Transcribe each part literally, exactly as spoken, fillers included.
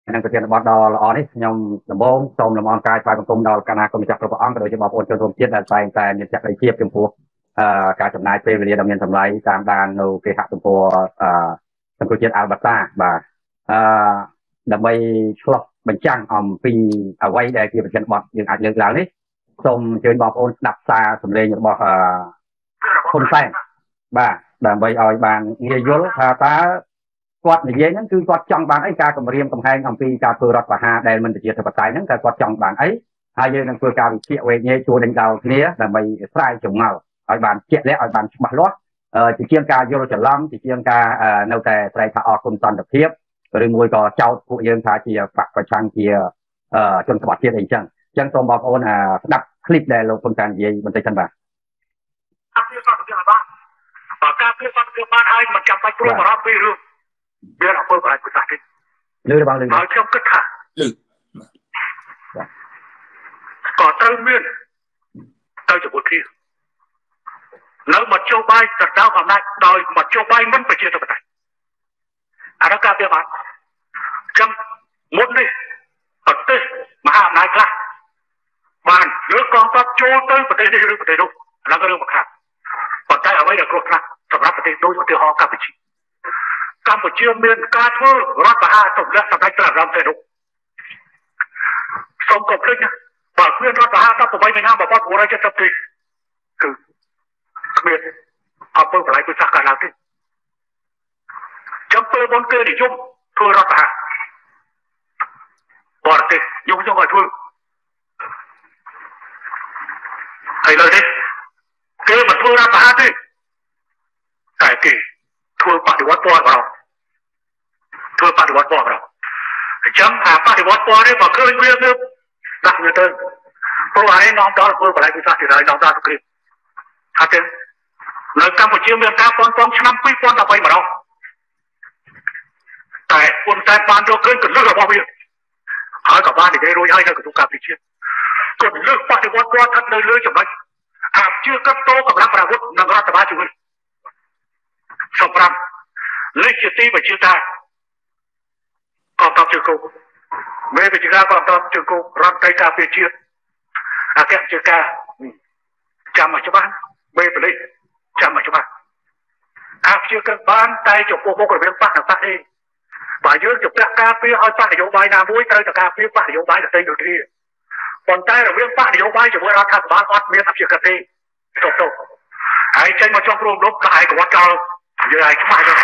នឹងប្រធានបទដ៏ល្អនេះខ្ញុំដំបូងសូមលំអរកាយថ្វាយបង្គំដល់គណៈកម្មការគ្រប់ព្រះអង្គក៏ដូចជាបងប្អូនជនរួមជាតិដែលតែងតែមានចក្ដីភាពចំពោះការចំណាយពេលវេលាដ៏មានតម្លៃតាមដាននៅគេហទំព័រសង្គមជាតិអាល់បាតាបាទអឺដើម្បីឆ្លុះបញ្ចាំងអំពីអ្វីដែលជាប្រធានបទយើងអាចលើកឡើងនេះសូមអញ្ជើញបងប្អូនស្ដាប់សារសម្លេងរបស់ហ៊ុនសែនបាទដើម្បីឲ្យបានងាយយល់ថាតើគាត់និយាយហ្នឹងគឺគាត់ចង់បានអីការគម្រាមកំហែងអំពីការធ្វើរដ្ឋប្រហារដែលមិនជាធិបតេយ្យហ្នឹងតែគាត់ចង់បានអីហើយយើងនឹងធ្វើការវិភាគវែកញែកជួរដេញដោលគ្នាដើម្បីស្រាវចម្ងល់ឲ្យបានជាក់លាក់ឲ្យបានច្បាស់លាស់ជាជាងការយល់ច្រឡំជាជាងការនៅតែស្រែកថាអត់គុណសន្តិភាពឬមួយក៏ចោទពួកយើងថាជាបកប្រឆាំងជាជនក្បត់ជាតិអីចឹងអញ្ចឹងសូមបងប្អូនស្ដាប់คลิปដែលលោកហ៊ុនសែននិយាយបន្តិចសិនបាទអភិសន្តិភាពបាទបើការអភិសន្តិភាពបានហើយមិនចាំបាច់ព្រួយបារម្ភពីរឿងមានអំពើបរាជប្រសាទទេលើរបស់លើហើយខ្ញុំគិតថាលើក៏ត្រូវមានទៅជាមួយគ្នានៅមកជោបាយទៅដល់អំណាចដោយមកជោបាយមិនប្រជាធិបតេយ្យអានោះការវាបានចឹងមុននេះប្រទេសមហាអំណាចខ្លះបានលើកកងទ័ពចូលទៅប្រទេសនេះឬប្រទេសនោះឡើងក៏រឿងមកខាងប៉ុន្តែអ្វីដែលគ្រោះថ្នាក់សម្រាប់ប្រទេសដូចឧទាហរណ៍កម្ពុជាកម្ពុជាមានការធ្វើរដ្ឋប្រហារទម្លាក់សម្ដេចព្រះរាមទេនោះសូមកុំភ្លេចណាបើគ្មានរដ្ឋប្រហារដប់ប្រាំមីនា១៩៧០ទេគឺគ្មានអំពើបរាយពិសាកើតឡើងទេចំពេលមុនគេនិយមធ្វើរដ្ឋប្រហារបរទេសយំយងឲ្យធ្វើហើយលើនេះគេមិនធ្វើរដ្ឋប្រហារទេតែគេធ្វើបដិវត្តពណ៌បងធ្វើបដិវត្តពណ៌បងអញ្ចឹងអាបដិវត្តពណ៌នេះបើឃើញវាទៅដាក់វាទៅព្រោះអានេះនាំដល់ធ្វើបរិយាកាសទីហើយនាំដល់គ្រីថាទេនៅកម្ពុជាមានការប៉ុនប៉ុនឆ្នាំពីរពាន់ដប់បីម្ដងតែពុនតែបានរកឃើញកលឹះរបស់វាហើយក៏បាននិយាយរួចហើយនៅក្រសួងការពារជាតិក៏លើកបដិវត្តពណ៌ស្ថិតនៅលើចំណុចអាជឿកាត់តោកម្លាំងប្រវត្តិនិងរដ្ឋបាលជាមួយសម្រាប់លេខជាទីបញ្ជាការកងទ័ពជើងគោកមេបញ្ជាការកងទ័ពជើងគោករដ្ឋដីការពារជាតិអគ្គបញ្ជាការចាំមកច្បាស់មេបលិសចាំមកច្បាស់អាព្យាក្រឹតបានតែចំពោះមុខរបៀងបកនិងបកនេះបើយើងជម្រាបការពារឲ្យបកនយោបាយណាមួយត្រូវតែការពារបកនយោបាយផ្សេងដូចគ្នាប៉ុន្តែរបៀងបកនយោបាយជាមួយរដ្ឋាភិបាលអត់មានអព្យាក្រឹតទេទប់ទប់ហើយចេញមកចង់រួមលុបដាក់ឲ្យកវត្តចោលយើងឲ្យខ្មាស់ទៅ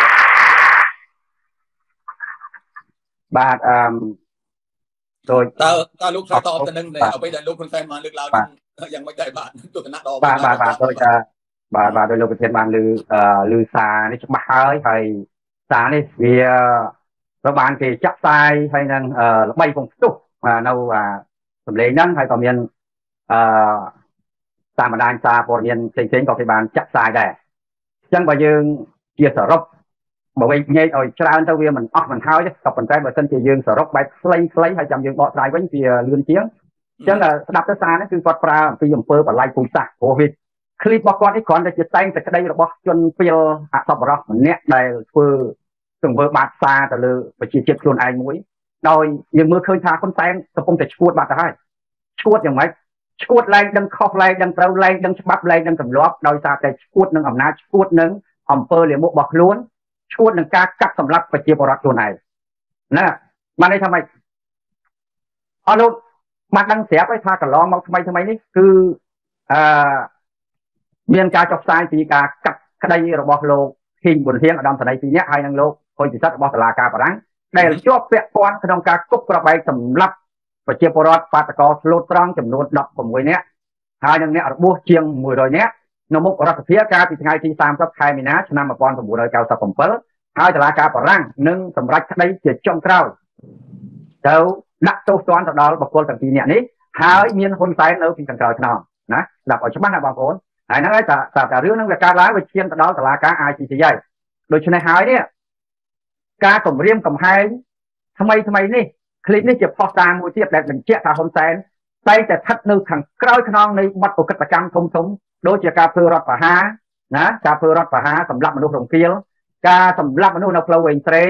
បាទអឺដោយតើតើលោកឆ្លើយតបទៅនឹងអ្វីដែលលោកហ៊ុនសែនបានលើកឡើងយ៉ាងម៉េចដែរបាទទស្សនៈដ៏បាទបាទបាទដោយថាបាទបាទដោយលោកប្រធានបានលើលឺសារនេះច្បាស់ហើយហើយសារនេះវាត្រូវបានគេចាក់ផ្សាយហើយនឹងល្បីពងផ្ទុះនៅសម្លេងហ្នឹងហើយក៏មានអឺតាមបណ្ដាញសារព័ត៌មានផ្សេងៗក៏គេបានចាក់ផ្សាយដែរអញ្ចឹងបើយើងជាសរុបបើវិញញែកឲ្យច្រើនទៅវាមិនអស់មិនហើយក៏ប៉ុន្តែបើសិនជាយើងសរុបបែបខ្លីៗហើយចាំយើងបកស្រាយវិញវាលឿនជាងអញ្ចឹងស្ដាប់ទៅសារនេះគឺគាត់ប្រើអំពីអំពើបល័យពូជសាសន៍ព្រោះវាคลิปរបស់គាត់នេះគ្រាន់តែជាតែងតែក្តីរបស់ជនពីលអសប្បុរសម្នាក់ដែលធ្វើទង្វើបាបសារទៅលើប្រជាជាតិខ្លួនឯងមួយដោយយើងមើលឃើញថាហ៊ុនសែនកំពុងតែឈួតបាត់ទៅហើយឈួតយ៉ាងម៉េចឈួតឡើងដឹងខុសឡើងដឹងត្រូវឡើងដឹងច្បាប់ឡើងដឹងទម្លាប់ដោយសារតែឈួតនឹងអំណាចឈួតនឹងអំពើលាមករបស់ខ្លួនឈួតនឹងការកាប់សម្លាប់ប្រជាពលរដ្ឋខ្លួនឯងណាបានន័យថាម៉េចអស់លោកបានដឹងស្រាប់ហើយថាកន្លងមកថ្មីថ្មីនេះគឺអឺមានការចុះផ្សាយពីការកាត់ក្តីរបស់លោកហ៊ីងប៊ុនហៀងឧត្តមសេនីយ៍ពីរនាក់ហើយនឹងលោកហ៊ុនពិសិដ្ឋរបស់តុលាការបារាំងដែលជាប់ពាក់ព័ន្ធក្នុងការគប់ក្របបែកសម្លាប់ប្រជាពលរដ្ឋបាតកោស្លូតត្រង់ចំនួនដប់ប្រាំនាក់ហើយនឹងអ្នករបួសជាងមួយរយនាក់នៅមុខរដ្ឋសភាកាលពីថ្ងៃទីសាមសិបខែមីនាឆ្នាំ១៩៩៧ហើយតុលាការបារាំងនឹងសម្រេចក្តីជាចុងក្រោយទៅដាក់ទោសទណ្ឌទៅដល់បុគ្គលទាំងពីរនាក់នេះហើយមានហ៊ុនសែននៅពីខាងក្រោយខ្នងណាស្ដាប់ឲ្យច្បាស់ណាបងប្អូនហើយហ្នឹងហើយតែតែរឿងហ្នឹងវាកើតឡើងវាឈានទៅដល់តុលាការ I C C ហើយដូច្នេះហើយនេះការគម្រាមកំហែងថ្មីថ្មីនេះคลิปនេះជាផុសតាងមួយទៀតដែលបញ្ជាក់ថាហ៊ុនសែនតែងតែស្ថិតនៅខាងក្រោយខ្នងនៃបទឧក្រិដ្ឋកម្មធំធំដូចជាការធ្វើរដ្ឋប្រហារណាការធ្វើរដ្ឋប្រហារសម្លាប់មនុស្សរង្គាលការសម្លាប់មនុស្សនៅផ្លូវវែងស្រេង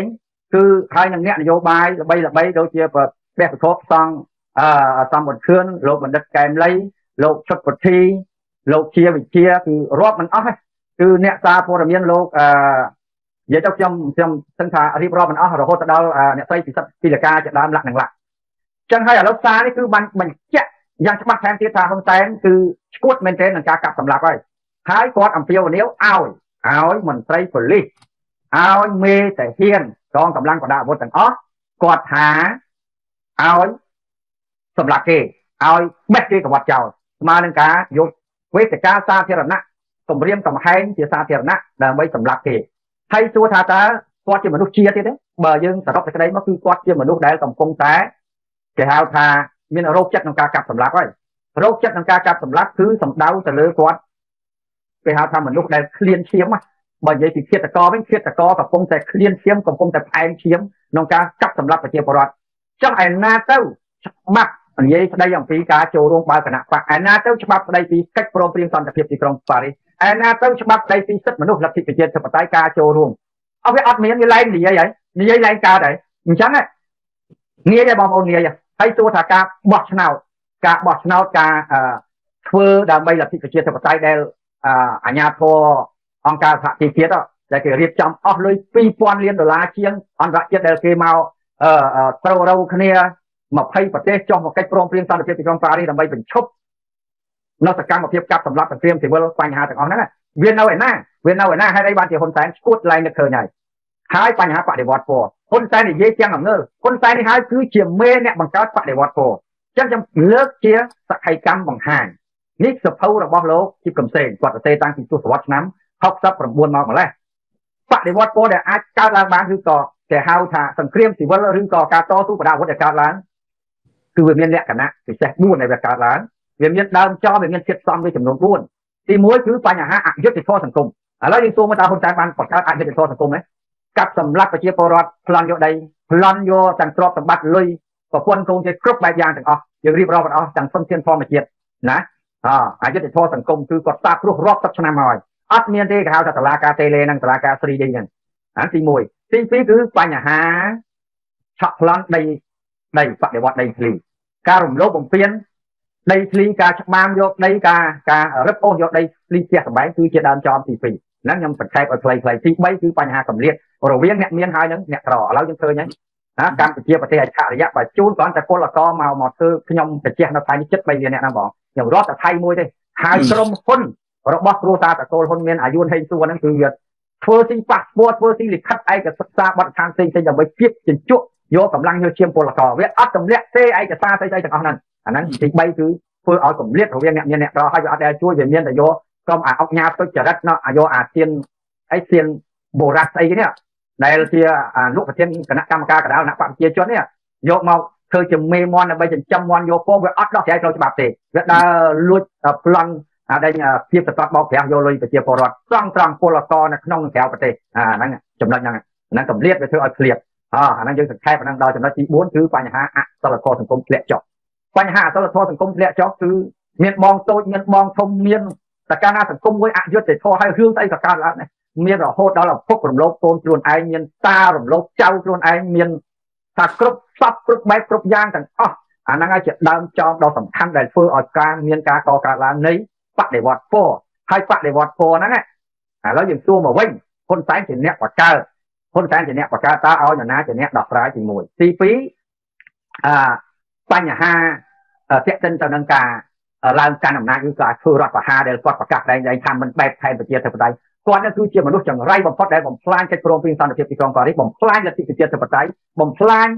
cứ hai năng nhẹ vô bài là bay là bay đôi chia bờ bè khóc xong à xong một khươn lột mình đất kèm lấy lột chốt một thi lột chia bị chia thì rót mình óc cứ nhẹ xa phô miên lột à vậy trong trong trong thân thà rip rót mình óc rồi hốt đâu à nhẹ say thì sắp thì là caจะđam lặng lặng chẳng hay là lúc xa đấy cứ mình mình chạyยังច្បាស់ថែមទៀតថាហ៊ុនសែនគឺឈួតមែនទែននឹងការកាប់សម្លាប់ហើយហើយគាត់អំពាវនាវឲ្យឲ្យមន្ត្រីប៉ូលីសឲ្យមេតាហ៊ានកងកម្លាំងប្រដាប់អាវុធទាំងអស់គាត់ថាឲ្យសម្លាប់គេឲ្យបេះគេកវត្តចោលស្មើនឹងការយកវេទិកាសាធារណៈគម្រាមកំហែងជាសាធារណៈដើម្បីសម្លាប់គេហើយសួរថាតើគាត់ជាមនុស្សជាតិទេបើយើងសរុបសេចក្តីមកគឺគាត់ជាមនុស្សដែលកំពុងតែគេហៅថាមានរោគចិត្តក្នុងការកាប់សម្លាប់ហើយរោគចិត្តក្នុងការកាប់សម្លាប់គឺសំដៅទៅលើគាត់គេហៅថាមនុស្សដែលឃ្លានឈាមបើនិយាយពីឃាតករវិញឃាតករកំពុងតែឃ្លានឈាមកំពុងតែផ្អែមឈាមក្នុងការកាប់សម្លាប់ប្រជាពលរដ្ឋចុះឯណាទៅច្បាប់និយាយស្ដីអំពីការចូលរួមបើគណៈបកឯណាទៅច្បាប់ស្ដីពីកិច្ចព្រមព្រៀងសន្តិភាពទីក្រុងប៉ារីសឯណាទៅច្បាប់ស្ដីពីសិទ្ធិមនុស្សលទ្ធិប្រជាធិបតេយ្យការចូលរួមអត់វាអត់មានវាឡើងនិយាយហើយនិយាយឡើងកើតហើយអញ្ចឹងងាយទេបងប្អូនងាយហើយសួរថាការបោះឆ្នោតការបោះឆ្នោតការធ្វើដើម្បីលទ្ធិប្រជាធិបតេយ្យដែលអាជ្ញាធរអង្គការសហជីវជាតិដែលគេរៀបចំអស់លុយពីរពាន់លានដុល្លារជាងអន្តរជាតិដែលគេមកត្រូវរោគ្នាម្ភៃប្រទេសចុះមកកិច្ចព្រមព្រៀងសន្តិភាពទីក្រុងប៉ារីសដើម្បីបញ្ឈប់នៅសកម្មភាពកាប់សម្លាប់សង្គ្រាមស៊ីវិលបញ្ហាទាំងអស់ហ្នឹងវានៅឯណាវានៅឯណាហេតុអីបានជាហ៊ុនសែនឈួតឡើងនឹកឃើញហើយហើយបញ្ហាបដិវត្តពណ៌ហ៊ុនសែននិយាយទាំងអំណើហ៊ុនសែននេះហើយគឺជាមេអ្នកបង្កើតបដិវត្តពណ៌ចឹងខ្ញុំលើកជាសក្ខីកម្មបង្ហាញនេះសភៅរបស់លោកជីបកំសែងគាត់សរសេរតាំងពីទសវត្សរ៍ឆ្នាំហុកសិបប្រាំបួនមកម្លេះបដិវត្តពណ៌ដែលអាចកើតឡើងបានគឺក៏គេហៅថាសង្គ្រាមស៊ីវិលឬក៏ការតស៊ូបដាអាវុធដែលកើតឡើងគឺវាមានលក្ខណៈពិសេសបួនដែលវាកើតឡើងវាមានដើមចោលវាមានជាតិផ្សំវាចំនួនបួនទីមួយគឺបញ្ហាអយុត្តិធម៌សង្គមឥឡូវយើងសួរមកតើហ៊ុនសែនបានបង្កើតអយុត្តិធម៌សង្គមទេកាប់សម្លាប់ប្រជាពលរដ្ឋប្លន់យកដីប្លន់យកទាំងទ្រព្យសម្បត្តិលុយប្រព័ន្ធកូនជាគ្រប់បែបយ៉ាងទាំងអស់យើងរៀបរាប់ទាំងអស់ទាំងសុនធានធម្មជាតិណាអអយុត្តិធម៌សង្គមគឺគាត់តាព្រោះរាប់សិបឆ្នាំហើយអត់មានទេគេហៅថាតឡាការតេលេនិងតឡាការស្រីដីហ្នឹងអាទីមួយទីពីរគឺបញ្ហាឆក់ប្លន់ដីដីបដិវត្តដីធ្លីការរំលោភបំពានដីធ្លីការច្បាមយកដីការការរឹបអូសយកដីធ្លីផ្ទះសម្បែងគឺជាដើមចោមទីពីរហ្នឹងខ្ញុំបន្ថែមឲ្យខ្លីៗទីបីគឺបញ្ហាកម្រិតរវាងអ្នកមានហើយនឹងអ្នកក្រឥឡូវយើងឃើញហើយណាកម្ពុជាប្រទេសអច្ឆរិយៈបើជូនគ្រាន់តែពលករមកមកធ្វើខ្ញុំបញ្ជាក់នៅថ្ងៃនេះចិត្តបីលានអ្នកហ្នឹងបងខ្ញុំរត់តែថៃមួយទេហើយក្រុមហ៊ុនរបស់គ្រួសារតកូលហ៊ុនមានអាយុនហេងសួរហ្នឹងគឺវាធ្វើស៊ីប៉ាសពតធ្វើស៊ីលិខិតឯកសិក្សាបទដ្ឋានផ្សេងៗដើម្បីជៀបជញ្ជក់យកកម្លាំងយកឈាមពលករវាអត់ទម្លាក់ទេឯកសារស្អីៗទាំងអស់ហ្នឹងអាហ្នឹងទីបីគឺធ្វើឲ្យកម្រិតរវាងអ្នកមានអ្នកក្រហើយវាអត់ដែលជួយវាមានតែយកក្រុមអាអុកញ៉ាទុច្ចរិតណោះអាយកអាទៀនអីទៀនបូរ៉ាស្អីគេនេះដែលជាអនុប្រធានគណៈកម្មការកណ្ដាលគណៈបព្វជិជននេះយកមកធ្វើជាមេមន់ដើម្បីចិញ្ចឹមមន់យកពងវាអត់ដោះស្រាយត្រូវច្បាប់ទេវាដើរលួចប្លន់អាដែលភាពសត្វបោកប្រាស់យកលុយប្រជាពលរដ្ឋត្រង់ត្រង់ពលករនៅក្នុងក្រៅប្រទេសអាហ្នឹងចំណុចហ្នឹងហ្នឹងកម្រិតវាធ្វើឲ្យឃ្លាតអអាហ្នឹងយើងសង្ខេបអាហ្នឹងដល់ចំណុចទីបួនគឺបញ្ហាអសិលធម៌សង្គមធ្លាក់ចុះបញ្ហាអសិលធម៌សង្គមធ្លាក់ចុះគឺមានបងតូចមានបងធំមានតែកាលណាសង្គមមួយអយុត្តិធម៌ហើយរឿងស្អីក៏កើតឡើងដែរមានរហូតដល់ឪពុករំលោភកូនខ្លួនឯងមានតារំលោភចៅខ្លួនឯងមានថាគ្រប់សពគ្រប់បែបគ្រប់យ៉ាងទាំងអស់អាហ្នឹងហើយជាដើមចោមដ៏សំខាន់ដែលធ្វើឲ្យការមានការកកើតឡើងនៃបដិវត្តពណ៌ហើយបដិវត្តពណ៌ហ្នឹងឥឡូវយើងសួរមកវិញហ៊ុនសែនជាអ្នកបកកើតហ៊ុនសែនជាអ្នកបកកើតតើឲ្យនរណាជាអ្នកដោះស្រាយទីមួយទីពីរអបញ្ហាទាក់ទិនទៅនឹងការឡើងកាន់អំណាចឬក៏ធ្វើរដ្ឋប្រហារដែលគាត់ប្រកាសតែឯងថាមិនបែបថែមប្រជាធិបតេយ្យគាត់នឹងគឺជាមនុស្សចង្រៃបំផុតដែលបំផ្លាញកិច្ចព្រមព្រៀងសន្តិភាពទីក្រុងប៉ារីសបំផ្លាញលទ្ធិប្រជាធិបតេយ្យបំផ្លាញ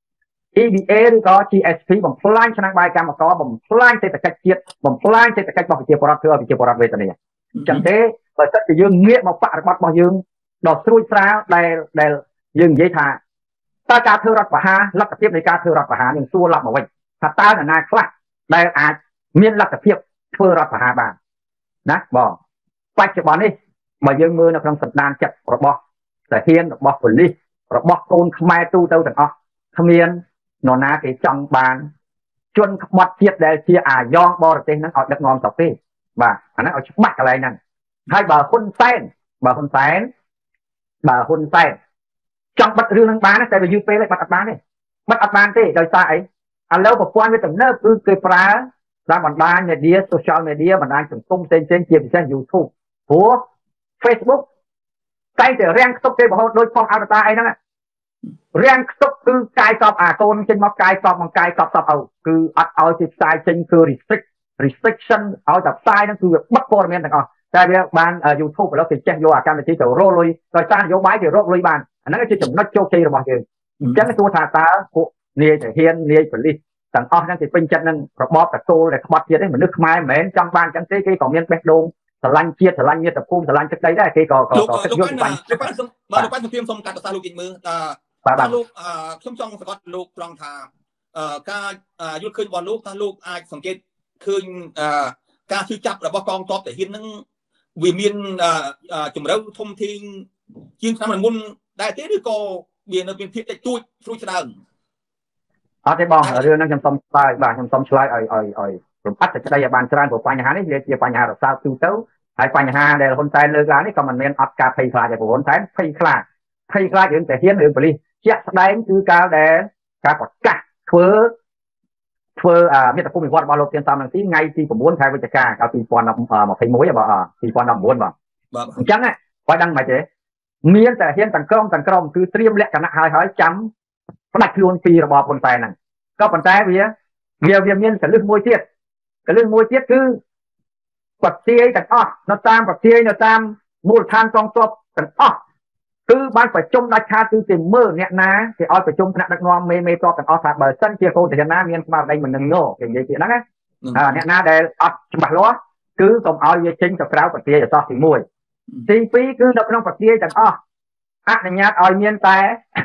E B A ឬក៏ G S P បំផ្លាញឆ្នាំបាយកម្មករបំផ្លាញសេដ្ឋកិច្ចជាតិបំផ្លាញសេដ្ឋកិច្ចរបស់ប្រជាពលរដ្ឋធ្វើឲ្យប្រជាពលរដ្ឋវេទនាអញ្ចឹងទេបើសិនជាយើងងាកមកបរិបត្តិរបស់យើងដល់ស្រួយស្រាលដែលដែលយើងនិយាយថាតើការធ្វើរដ្ឋប្រហារលទ្ធភាពនៃការធ្វើរដ្ឋប្រហារនឹងសួរឡប់មកវិញថាតើនរណាខ្លះដែលអាចមានលទ្ធភាពធ្វើរដ្ឋប្រហារបានណាបងបច្ចុប្បន្ននេះបើយើងមើលនៅក្នុងសន្តានចិត្តរបស់ទាហានរបស់ប៉ូលីសរបស់កូនខ្មែរទូទៅទាំងអស់គ្មាននរណាគេចង់បានជនក្បត់ជាតិដែលជាអាយ៉ងបរទេសហ្នឹងឲ្យដឹកនាំស្រុកទេបាទអាហ្នឹងឲ្យច្បាស់កន្លែងហ្នឹងហើយបើហ៊ុនសែនបើហ៊ុនសែនបើហ៊ុនសែន trong bắt riêng năng bán tại vì u pê lại bắt ắt bán này bắt ắt bán thế đời xa ấy à lâu một quan với tầng nơ cứ cây phá ra bản đa media social media bản đa từng tung trên trên chiếm trên YouTube của Facebook tay để rèn tốc cái bảo đôi phong avatar ấy đó rèn tốc cứ cài sọp à con trên móc cài sọp bằng cài sọp sọp ẩu cứ ắt ao trên sai trên cứ restrict restriction ao tập sai nó cứ bắt con men thằng ọ tại vì ban YouTube và nó thì check vô à cam chỉ tổ roll lui rồi san vô máy thì roll lui bàn anh nói cái chừng nó châu chi rồi bọn kì chắc cáiตัวthà ta của nia thể hiện nia phải đi thằng ọนั่นthìเป็นchân năng bópแต่ตัวđể bóp chia đấy mà nước mai mến trong ban chẳng thế cái còn miền Bắc Đôngสลันเชียร์สลันเนียตะพุ่มสลันจักได้ได้คือก็ก็ก็ยกไปลูกปั้นมาลูกปั้นสมเพียมสมการตาลูกอีกมืออ่าตาลูกอ่าช่วงช่องสกอตลูกรองทาเอ่อการอ่ายุดขึ้นบอลลูกตาลูกอาสังเกตขึ้นอ่าการชื่อจับแล้วก็กองท็อปแต่หินนั่งวิมีนอ่าอ่าจุ่มแล้วทมทิ้งยิงทำมันมุนได้เท่ด้วยก็เบียนเป็นพิษแต่จุดจุดฉลาดอ๋อที่บอกเรื่องนั้นจำต้องไปบ้านจำต้องช่วยอ่อยอ่อยอ่อยผมอัดแต่จะได้ยาบาลฉลาดผมปัญหานี่เรียกปัญหาเราทราบตู้เต้าไอ้ปัญหาเดี๋ยวคนไทยเลิกแล้วนี่ก็มันเป็นอัดการไฟคลาจากคนไทยไฟคลาไฟคลาอย่างแต่เทียนอื่นไปเลยเชี่ยแสดงคือการเดนการกดกัดเฟื่อเฟื่ออ่ามีแต่ผู้มีความบาลเตียนตามหนังที่ไงที่ผมม้วนไทยวิจารณ์เอาตีปอนด์อ่ามาไฟม้วยอ่ะบ่อ่าตีปอนด์ม้วนบ่จังไงไว้ดังมาเจ๊มีแต่เทียนต่างกล้องต่างกล้องคือเตรียมเละกันนะหายหายจำดักลวนปีระบอบคนไทยนั่นก็คนไทยเวียเวียเวียมีนกับเรื่องมวยเทียดกับเรื่องมวยเทียดคือปัจจัยต่างอ้อเราตามปัจจัยเราตามมูลฐานกองทัพต่างอ้อคือบ้านประชุมราชาคือเต็มมือเนี่ยนะที่อ้อยประชุมคณะนักนอมเมย์เมย์ต่อต่างอ้อสายเบอร์สั้นเชียร์โคแต่ชนะเมียนมาได้เหมือนหนึ่งโง่อย่างเงี้ยนั่นไงอ่าเนี่ยนะได้อัดฉบับล้อคือต้องเอาเยชิงกับเราปัจจัยจะต่อถึงมวยสี่ปีคือเราต้องปัจจัยต่างอ้ออ่ะในงานอ้อยเมียนแต่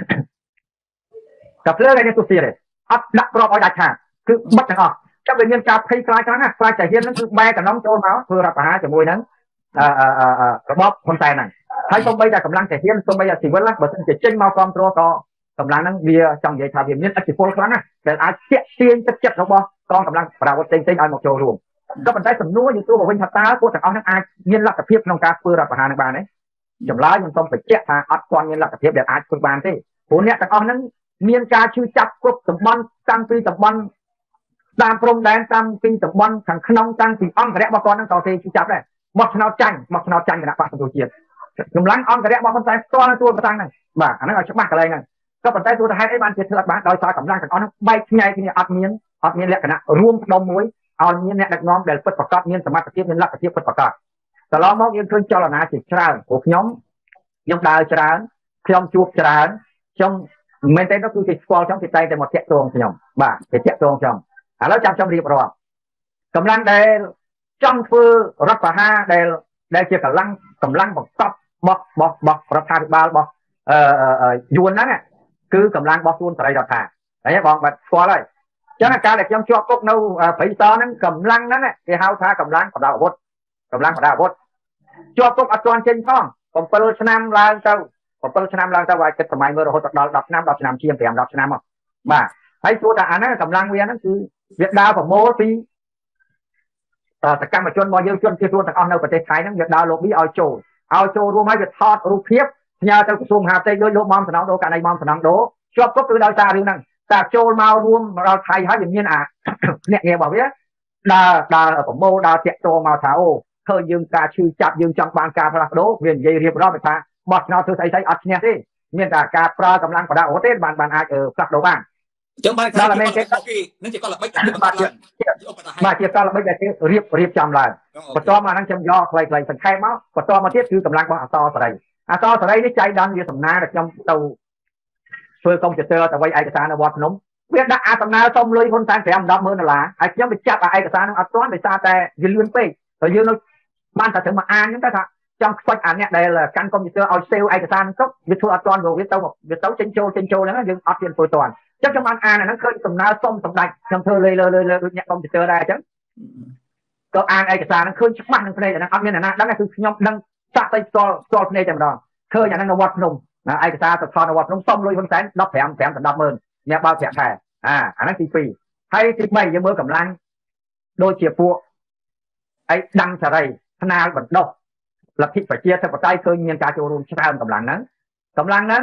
กับเรื่องอะไรเนี่ยตัวเสียเลยอัดนักรบอ้อยราชาคือบัดต่างอ้อจะเป็นเงินการพายกลายครั้งน่ะกลายจากเฮียนนั่นคือแม่กับน้องโจมเขาเพื่อรับอาหารจากมวยนั้นอ่าอ่าอ่าระบบคนไทยนั่นใช้ต้องไปจากกำลังจากเฮียนต้องไปจากสิ่งแวดล้อมแบบจะเจ๊งมาความตัวก็กำลังนั้นเบียร์จังใหญ่ชาวเบียร์เนี่ยอัดสิบคนครั้งน่ะแต่อาเจี๊ยเตียนจะเจ็บระบบกองกำลังปราบเต็งเต็งอันหมกโจรวมก็เป็นใช้สำนวนอยู่ตัวบอกเป็นชะตาพวกจากเอาทั้งอาเงินหลักกับเพียบน้องการเพื่อรับอาหารในบ้านนี้จำร้ายยังต้องไปเจ๊ทางอัดก้อนเงินหลักกับเพียบแบบอาเพื่อบ้านที่คนเนี่ยจากเอานั้นเมียนการชื่อจับกรุ๊ปสมบัติตั้งปีสมบัติตามพรมแดนตามปีสมบัติขังขนองตั้งปีอ้อมกระเดะบกรนั่งต่อเทชื่อจับได้หมดขนาวจังหมดขนาวจังขณะปะตัวเจียบกำลังอ้อมกระเดะบกรใจตัวนั้นตัวกระตังนั่นบ้าอันนั้นเอาชักมากอะไรนั่นก็ปัจจัยตัวไทยไอ้บ้านเจ็ดเถื่อนบ้านโดยสายกำลังจากอ้อมใบไงที่นี่อัดเมียนอัดเมียนแหลกขณะรวมดมมวยเอาเมียนเนี่ยดักน้อมเดลเปิดประกอบเมียนสมาร์ทเทียบเมียนลักเทียบเปิดประกอบแต่ล้อมองยังขึ้นจอละนาจิตชราโอ้ยน้องยังดาวชราขยมจูบชราขยมเมนเทนก็คือติดสกอลช่องติดใจแต่หมดเจ็บตัวขยมบ้าติดเจ็บตัวขยมแล้วจำจำรีบรอกำลังได้จ้องฟื้นรักษาห้าได้ได้เกี่ยวกับลังกำลังบอกต๊อบบอกบอกบอกรัฐบาลบอกเอ่อเอ่อเอ่อยวนนั้นเนี่ยคือกำลังบอกส่วนอะไรรัฐบาลอะไรบอกแบบสกอลเลยเจ้าหน้าที่เด็กยังชั่วพวกนู้ผีตอนนั้นกำลังนั้นเนี่ยที่เฮาท่ากำลังกับดาวพุธกำลังกับดาวพุธชั่วพวกอัศวรเชนท่องผมเปิดชนามลางเจ้าผมเปิดชนามลางเจ้าไว้เป็นสมัยเมื่อเราหดดอกดอกน้ำดอกชนามเชียงเปียมดอกชนามอ่ะมาให้ตัวแต่อันนั้นกำลังเวียนนั่นคือเวียดดาวกับโมปีแต่การมาชนมอเยอะชนที่ตัวแต่เอาในประเทศไทยนั่นเวียดดาวโลบีเอาโจเอาโจรวมให้เวียดทอดรูปเพียบยาจะกระทรวงหาใจโดยโลมอมสนองโดการในมอมสนองโดชั่วก็คือดาวตาเรื่องนั้นแต่โจมารวมเราไทยให้อย่างนี้อ่ะเนี่ยเนี่ยบอกว่าดาดาผมโมดาเจโจมาถาโอเคยยืมการชื่อจับยืมจังบางการพลักโดเวียนเยี่ยเรียบร้อยไปท่าบอสนอเธอใส่ใส่อัดเนี่ยที่เนี่ยแต่การปลากำลังประดาโอเต้บานบานอาเออพลักโดบ้างจังบางการที่ก็นั่นจะก็หลับไม่จับมาเทียบมาเทียบก็หลับไม่ได้เรียบเรียบจำเลยปตอมานั่งจำย่อใครใครสังเกตมั้งปตอมาเทียบคือกำลังบางอัตออะไรอัตออะไรนี่ใจดันอยู่สำนักแต่จำเตาเพื่อกองจะเจอแต่ไว้ไอ้กระสานวัดพนมเวียดนามสำนักต้มเลยคนต่างแถมดับมือนั่นแหละไอ้ยังไปจับไอ้กระสานอัตอนไปซาแต่ยืนเลื่อนไปแต่ยืนเราบ้านแต่ถึงมาอ่านยังได้ค่ะtrong quanh ảnh này đây là căn công ty ở sale ai cái san tốt việc thua toàn rồi việc tao việc tao trên châu trên châu đó nhưng ở tiền phơi toàn chắc trong anh an này nó khơi tầm nào xong tầm đại trong thơ lê lê lê lê nhận công ty đây chứ có an ai cái san nó khơi chắc mặt này là nó ăn như này đó làคือnhóm đang sát tay so so này chẳng đó khơi nhà nó vật nồng ai cái san tập thon vật nồng xong rồi con sáng đắp thèm thèm tận đắp mơn nhà bao thèm thèm à anh nói tí phi hay tí mày với mưa cầm lan đôi chia phụ ấy đăng trả đây thằng nào vẫn đâu lập thị phải chia theo một tay khơi nhiên cá châu luôn saoกำลังนั้นกำลังนั้น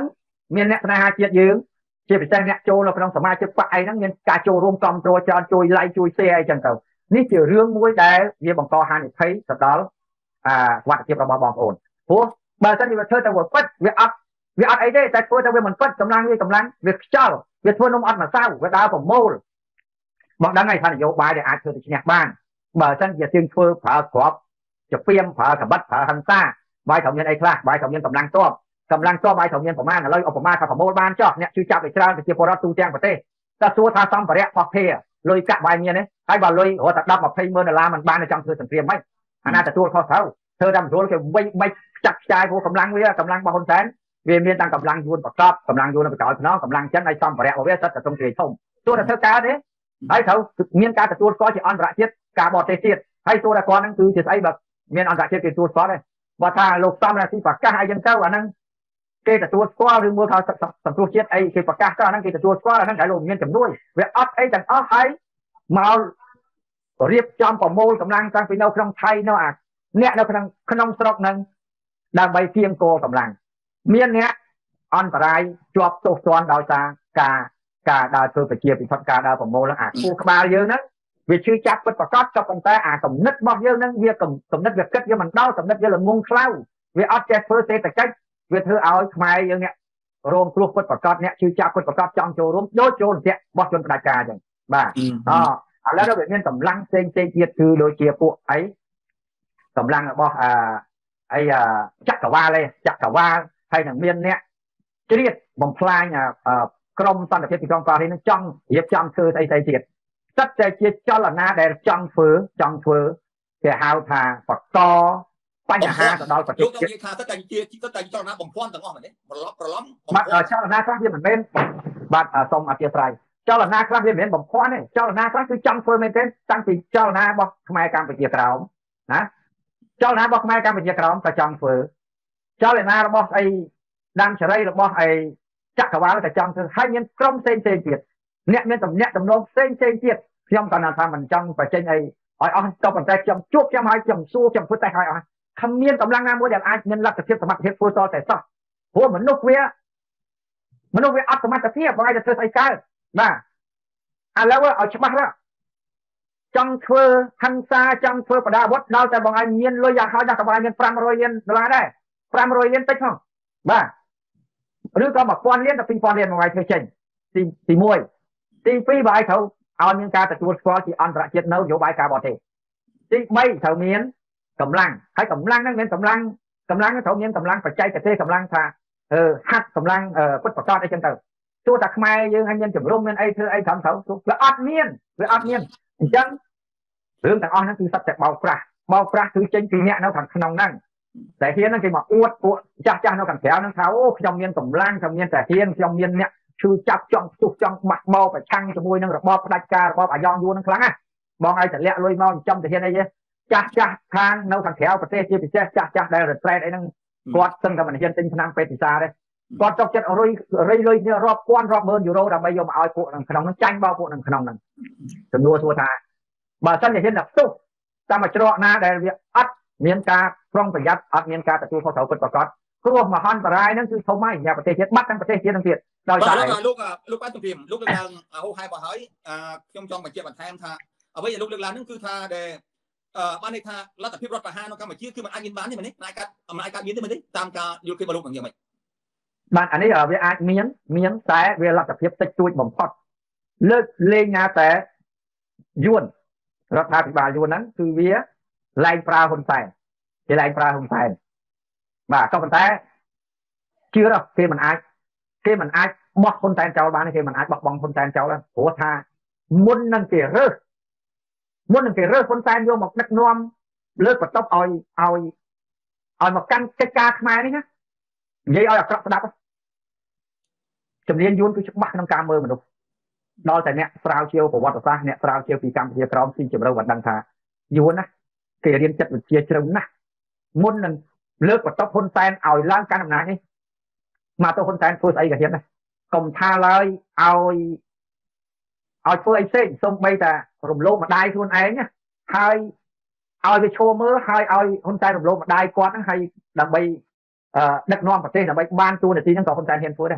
មានអ្នកស្នេហាជាតិយើងជាពិសេសអ្នកចូលនៅក្នុងសមាជិកបកអីហ្នឹងមានការចូលរួមគ្រប់គ្រងច្រើនជួយ like ជួយ share អីចឹងទៅនេះជារឿងមួយដែលវាបង្កហានិភ័យទៅដល់អាវត្តភាពរបស់បងប្អូនព្រោះបើសិនជាវាធ្វើទៅវាពិតវាអត់វាអត់អីទេតែធ្វើទៅវាមិនពិតកម្លាំងវាកម្លាំងវាខ្យល់វាធ្វើនំអត់ម្សៅវាដើរប្រមូលបងដឹងហើយថានយោបាយដែលអាចធ្វើទៅឈ្នះបានបើសិនជាយើងធ្វើប្រើក្របជាពីមប្រើកបិតប្រើហិង្សាបាយត្រូវមានអីខ្លះបាយត្រូវមានកម្លាំងទ័ពកម្លាំងទ័ពបាយត្រូវមានប្រមាណឥឡូវឧបមាថាប្រមូលបានចោះអ្នកជួយចាប់ឲ្យច្រើនប្រជាពលរដ្ឋទូទាំងប្រទេសតែសួរថាសម្ភារៈផុសភេលុយកាក់បាយមានទេហើយបើលុយរត់តែដប់ 20ម៉ឺនដុល្លារមិនបានចង់ធ្វើសង្គ្រាមហ្មងអាណាទទួលខុសត្រូវធ្វើតាមរួលគេវិញមិនចាក់ខ្ចាយព្រោះកម្លាំងវាកម្លាំងរបស់ហ៊ុនសែនវាមានទាំងកម្លាំងយួនប្រកបកម្លាំងយួននៅបកោយភ្នំកម្លាំងចិនហើយសម្ភារៈរបស់វាសិតតែត្រង់ជ្រៃធំទោះតែធ្វើការទេហើយត្រូវមានការទទួលស្គាល់ជាអន្តរជាតិការបរទេសទៀតហើយទោះតែគាត់ហ្នឹងគឺជាស្អីបើមានអន្តរជាតិគេទទួលស្គាល់ទេបើថាលោកសំរាស៊ីប្រកាសអីចឹងទៅអាហ្នឹងគេទទួលស្គាល់ឬមួយថាសង្គ្រោះជាតិអីគេប្រកាសទៅអាហ្នឹងគេទទួលស្គាល់អាហ្នឹងតែលោកមានចំនួនវាអត់អីទាំងអស់ហើយមករៀបចំប្រមូលកម្លាំងតាំងពីនៅក្នុងថៃនៅអាអ្នកនៅក្នុងក្នុងស្រុកហ្នឹងដើម្បីគៀងគោកម្លាំងមានអ្នកអន្តរាយជាប់ទោសទណ្ឌដោយសារការការដើរធ្វើប្រជាពិធការដើរប្រមូលអាគូក្បាលយើងហ្នឹងវាជឿចាប់ពិតប្រកបក៏ប៉ុន្តែអាគំនិតរបស់យើងហ្នឹងវាគំនិតវាគិតវាមិនដល់គំនិតវាល្ងងខ្លៅវាអត់ចេះធ្វើសេដ្ឋកិច្ចវាធ្វើឲ្យខ្មែរយើងអ្នករងគ្រោះពិតប្រកបអ្នកជឿចាប់ពិតប្រកបចង់ចូលរួមដូចចូលរយៈរបស់ជនផ្ដាច់ការអញ្ចឹងបាទអឥឡូវវាមានកម្លាំងផ្សេងផ្សេងទៀតគឺដូចជាពួកអីកម្លាំងរបស់អអីចក្រវាលឯចក្រវាលហើយនឹងមានអ្នកជ្រៀតបំផ្លាញក្រមសន្តិភាពទីក្រុងប៉ារីសនឹងចង់រៀបចំធ្វើស្អីស្អីទៀតសិតតែជាចលនាដែលចង់ធ្វើចង់ធ្វើគេហៅថាបកបញ្ហាទៅដល់ប្រទេសលោកនិយាយថាសិតតែជាសិតតែចលនាបំភាន់ទាំងអស់មែនទេប្រឡប់ប្រឡំបាទចលនាខ្លះវាមិនមែនបាទសូមអធិស្ឋានចលនាខ្លះវាមិនមែនបំភាន់ទេចលនាខ្លះគឺចង់ធ្វើមែនទេតាំងពីចលនារបស់ខ្មែរកម្ពុជាក្រោមណាចលនារបស់ខ្មែរកម្ពុជាក្រោមក៏ចង់ធ្វើចលនារបស់អីដាំសេរីរបស់អីចក្រវាលក៏ចង់ធ្វើហើយមានក្រុមផ្សេងផ្សេងទៀតអ្នកមានតំណែងតំណងផ្សេងផ្សេងទៀតខ្ញុំក៏ថាមិនចង់បញ្ចេញអីឲ្យអស់ក៏ប៉ុន្តែខ្ញុំជួបខ្ញុំឲ្យខ្ញុំសួរខ្ញុំធ្វើតែឲ្យអស់គ្មានកម្លាំងណាមួយដែលអាចមានលទ្ធភាពសមត្ថភាពធ្វើតតែសោះព្រោះមនុស្សវាមនុស្សវាអត់សមត្ថភាពបើឲ្យទៅធ្វើស្អីកើតបាទឥឡូវឲ្យច្បាស់ណាស់ចង់ធ្វើហិង្សាចង់ធ្វើបដាអាវុធដល់តែបងឲ្យមានលុយយ៉ាងហោចណាស់ក៏បងឲ្យមាន500លានដុល្លារដែរ500លានតិចផងបាទឬក៏1000លានដល់2000លានមកឲ្យធ្វើចេញទីទី1ទី2បើឲ្យត្រូវឲ្យមានការទទួលស្គាល់ជាអន្តរជាតិនៅនយោបាយការបរទេសទី3ត្រូវមានកម្លាំងហើយកម្លាំងហ្នឹងមានកម្លាំងកម្លាំងត្រូវមានកម្លាំងបច្ចេកទេសកម្លាំងថាអឺហាត់កម្លាំងពុតប្រកបអីចឹងទៅទោះតែខ្មែរយើងឲ្យមានជំរុំមានអីធ្វើអីត្រឹមត្រូវវាអត់មានវាអត់មានអញ្ចឹងរឿងទាំងអស់ហ្នឹងគឺសត្វតែបោកប្រាស់បោកប្រាស់គឺចេញពីអ្នកនៅខាងក្នុងហ្នឹងតែហ៊ានហ្នឹងគេមកអួតពួកចាស់ចាស់នៅខាងក្រៅហ្នឹងថាអូខ្ញុំមានកម្លាំងខ្ញុំមានតែហ៊ានខ្ញុំមានអ្នកឈឺចាប់ចង់ផ្ទុះចង់បាក់បោប្រឆាំងជាមួយនឹងរបបផ្ដាច់ការរបបអាយ៉ងយួនហ្នឹងខ្លាំងណាស់បងឲ្យតែលាក់លុយមកចំទៅហ៊ានអីទេចាស់ចាស់ខាងនៅខាងក្រៅប្រទេសជាពិសេសចាស់ចាស់ដែលរ៉េត្រេតអីហ្នឹងគាត់សឹងតែមិនហ៊ានទិញឆ្នាំពេទ្យពិសាទេគាត់ចុកចិត្តរុយរុយលុយគ្នារាប់ពាន់រាប់ម៉ឺនយូរ៉ូដើម្បីយកមកឲ្យពួកនៅក្នុងហ្នឹងចាញ់បោពួកនៅក្នុងហ្នឹងចំនួនសួរថាបើសិនជាហ៊ានតែផ្ទុះតាមមួយច្រកណាដែលវាអត់មានការប្រុងប្រយ័ត្នអត់មានការទទួលខុសត្រូវពិតប្រាកដគ្រោះមហន្តរាយហ្នឹងគឺធំហើយញ៉ាំប្រទេសជាតិបាត់ទាំងប្រទេសជាតិហ្នឹងទៀតដោយសារលោកលោកបានជំរាបលោកលើកឡើងហូហែបហើយខ្ញុំចង់បញ្ជាក់បន្ថែមថាអ្វីដែលលោកលើកឡើងហ្នឹងគឺថាដែលបានន័យថាលទ្ធភាពរដ្ឋប្រហារនៅកម្ពុជាគឺมันអាចមានបានទេមែនទេអាចកាត់มันអាចកាត់មានទេមែនទេតាមការយល់ឃើញរបស់លោកយ៉ាងម៉េចបាទអានេះវាអាចមានមានតែវាលទ្ធភាពតិចតួចបំផុតលើកលែងណាតែយួនរដ្ឋាភិបាលយួនហ្នឹងគឺវាលែងប្រើហ៊ុនសែនគេលែងប្រើហ៊ុនសែនបាទក៏ប៉ុន្តែជឿថាគេមិនអាចគេមិនអាចបោះហ៊ុនសែនចោលបានទេគេមិនអាចបោះបង់ហ៊ុនសែនចោលទេព្រោះថាមុននឹងគេរើសមុននឹងគេរើសហ៊ុនសែនយកមកដឹកនាំលើកបន្ទប់ឲ្យឲ្យឲ្យមកកាន់កិច្ចការខ្មែរនេះណានិយាយឲ្យអាក្រក់ស្ដាប់ជំនាញយួនគឺច្បាស់ក្នុងការមើលមនុស្សដល់តែអ្នកស្រាវជ្រាវប្រវត្តិសាស្ត្រអ្នកស្រាវជ្រាវពីកម្ពុជាក្រោមស៊ីជម្រៅបានដឹងថាយួនណាគេរៀនចិត្តវិទ្យាជ្រៅណាស់មុននឹងលើកបន្ទប់ហ៊ុនសែនឲ្យឡើងកាន់អំណាចនេះមកទៅហ៊ុនសែនធ្វើស្អីក៏ហ៊ានដែរកុំថាឡើយឲ្យឲ្យធ្វើអីផ្សេងសូម្បីតែរំលោភម្ដាយខ្លួនឯងហើយឲ្យវាឈរមើលហើយឲ្យហ៊ុនសែនរំលោភម្ដាយគាត់ហ្នឹងហើយដើម្បីដឹកនាំប្រទេសដើម្បីបានតួនាទីហ្នឹងក៏ហ៊ុនសែនហ៊ានធ្វើដែរ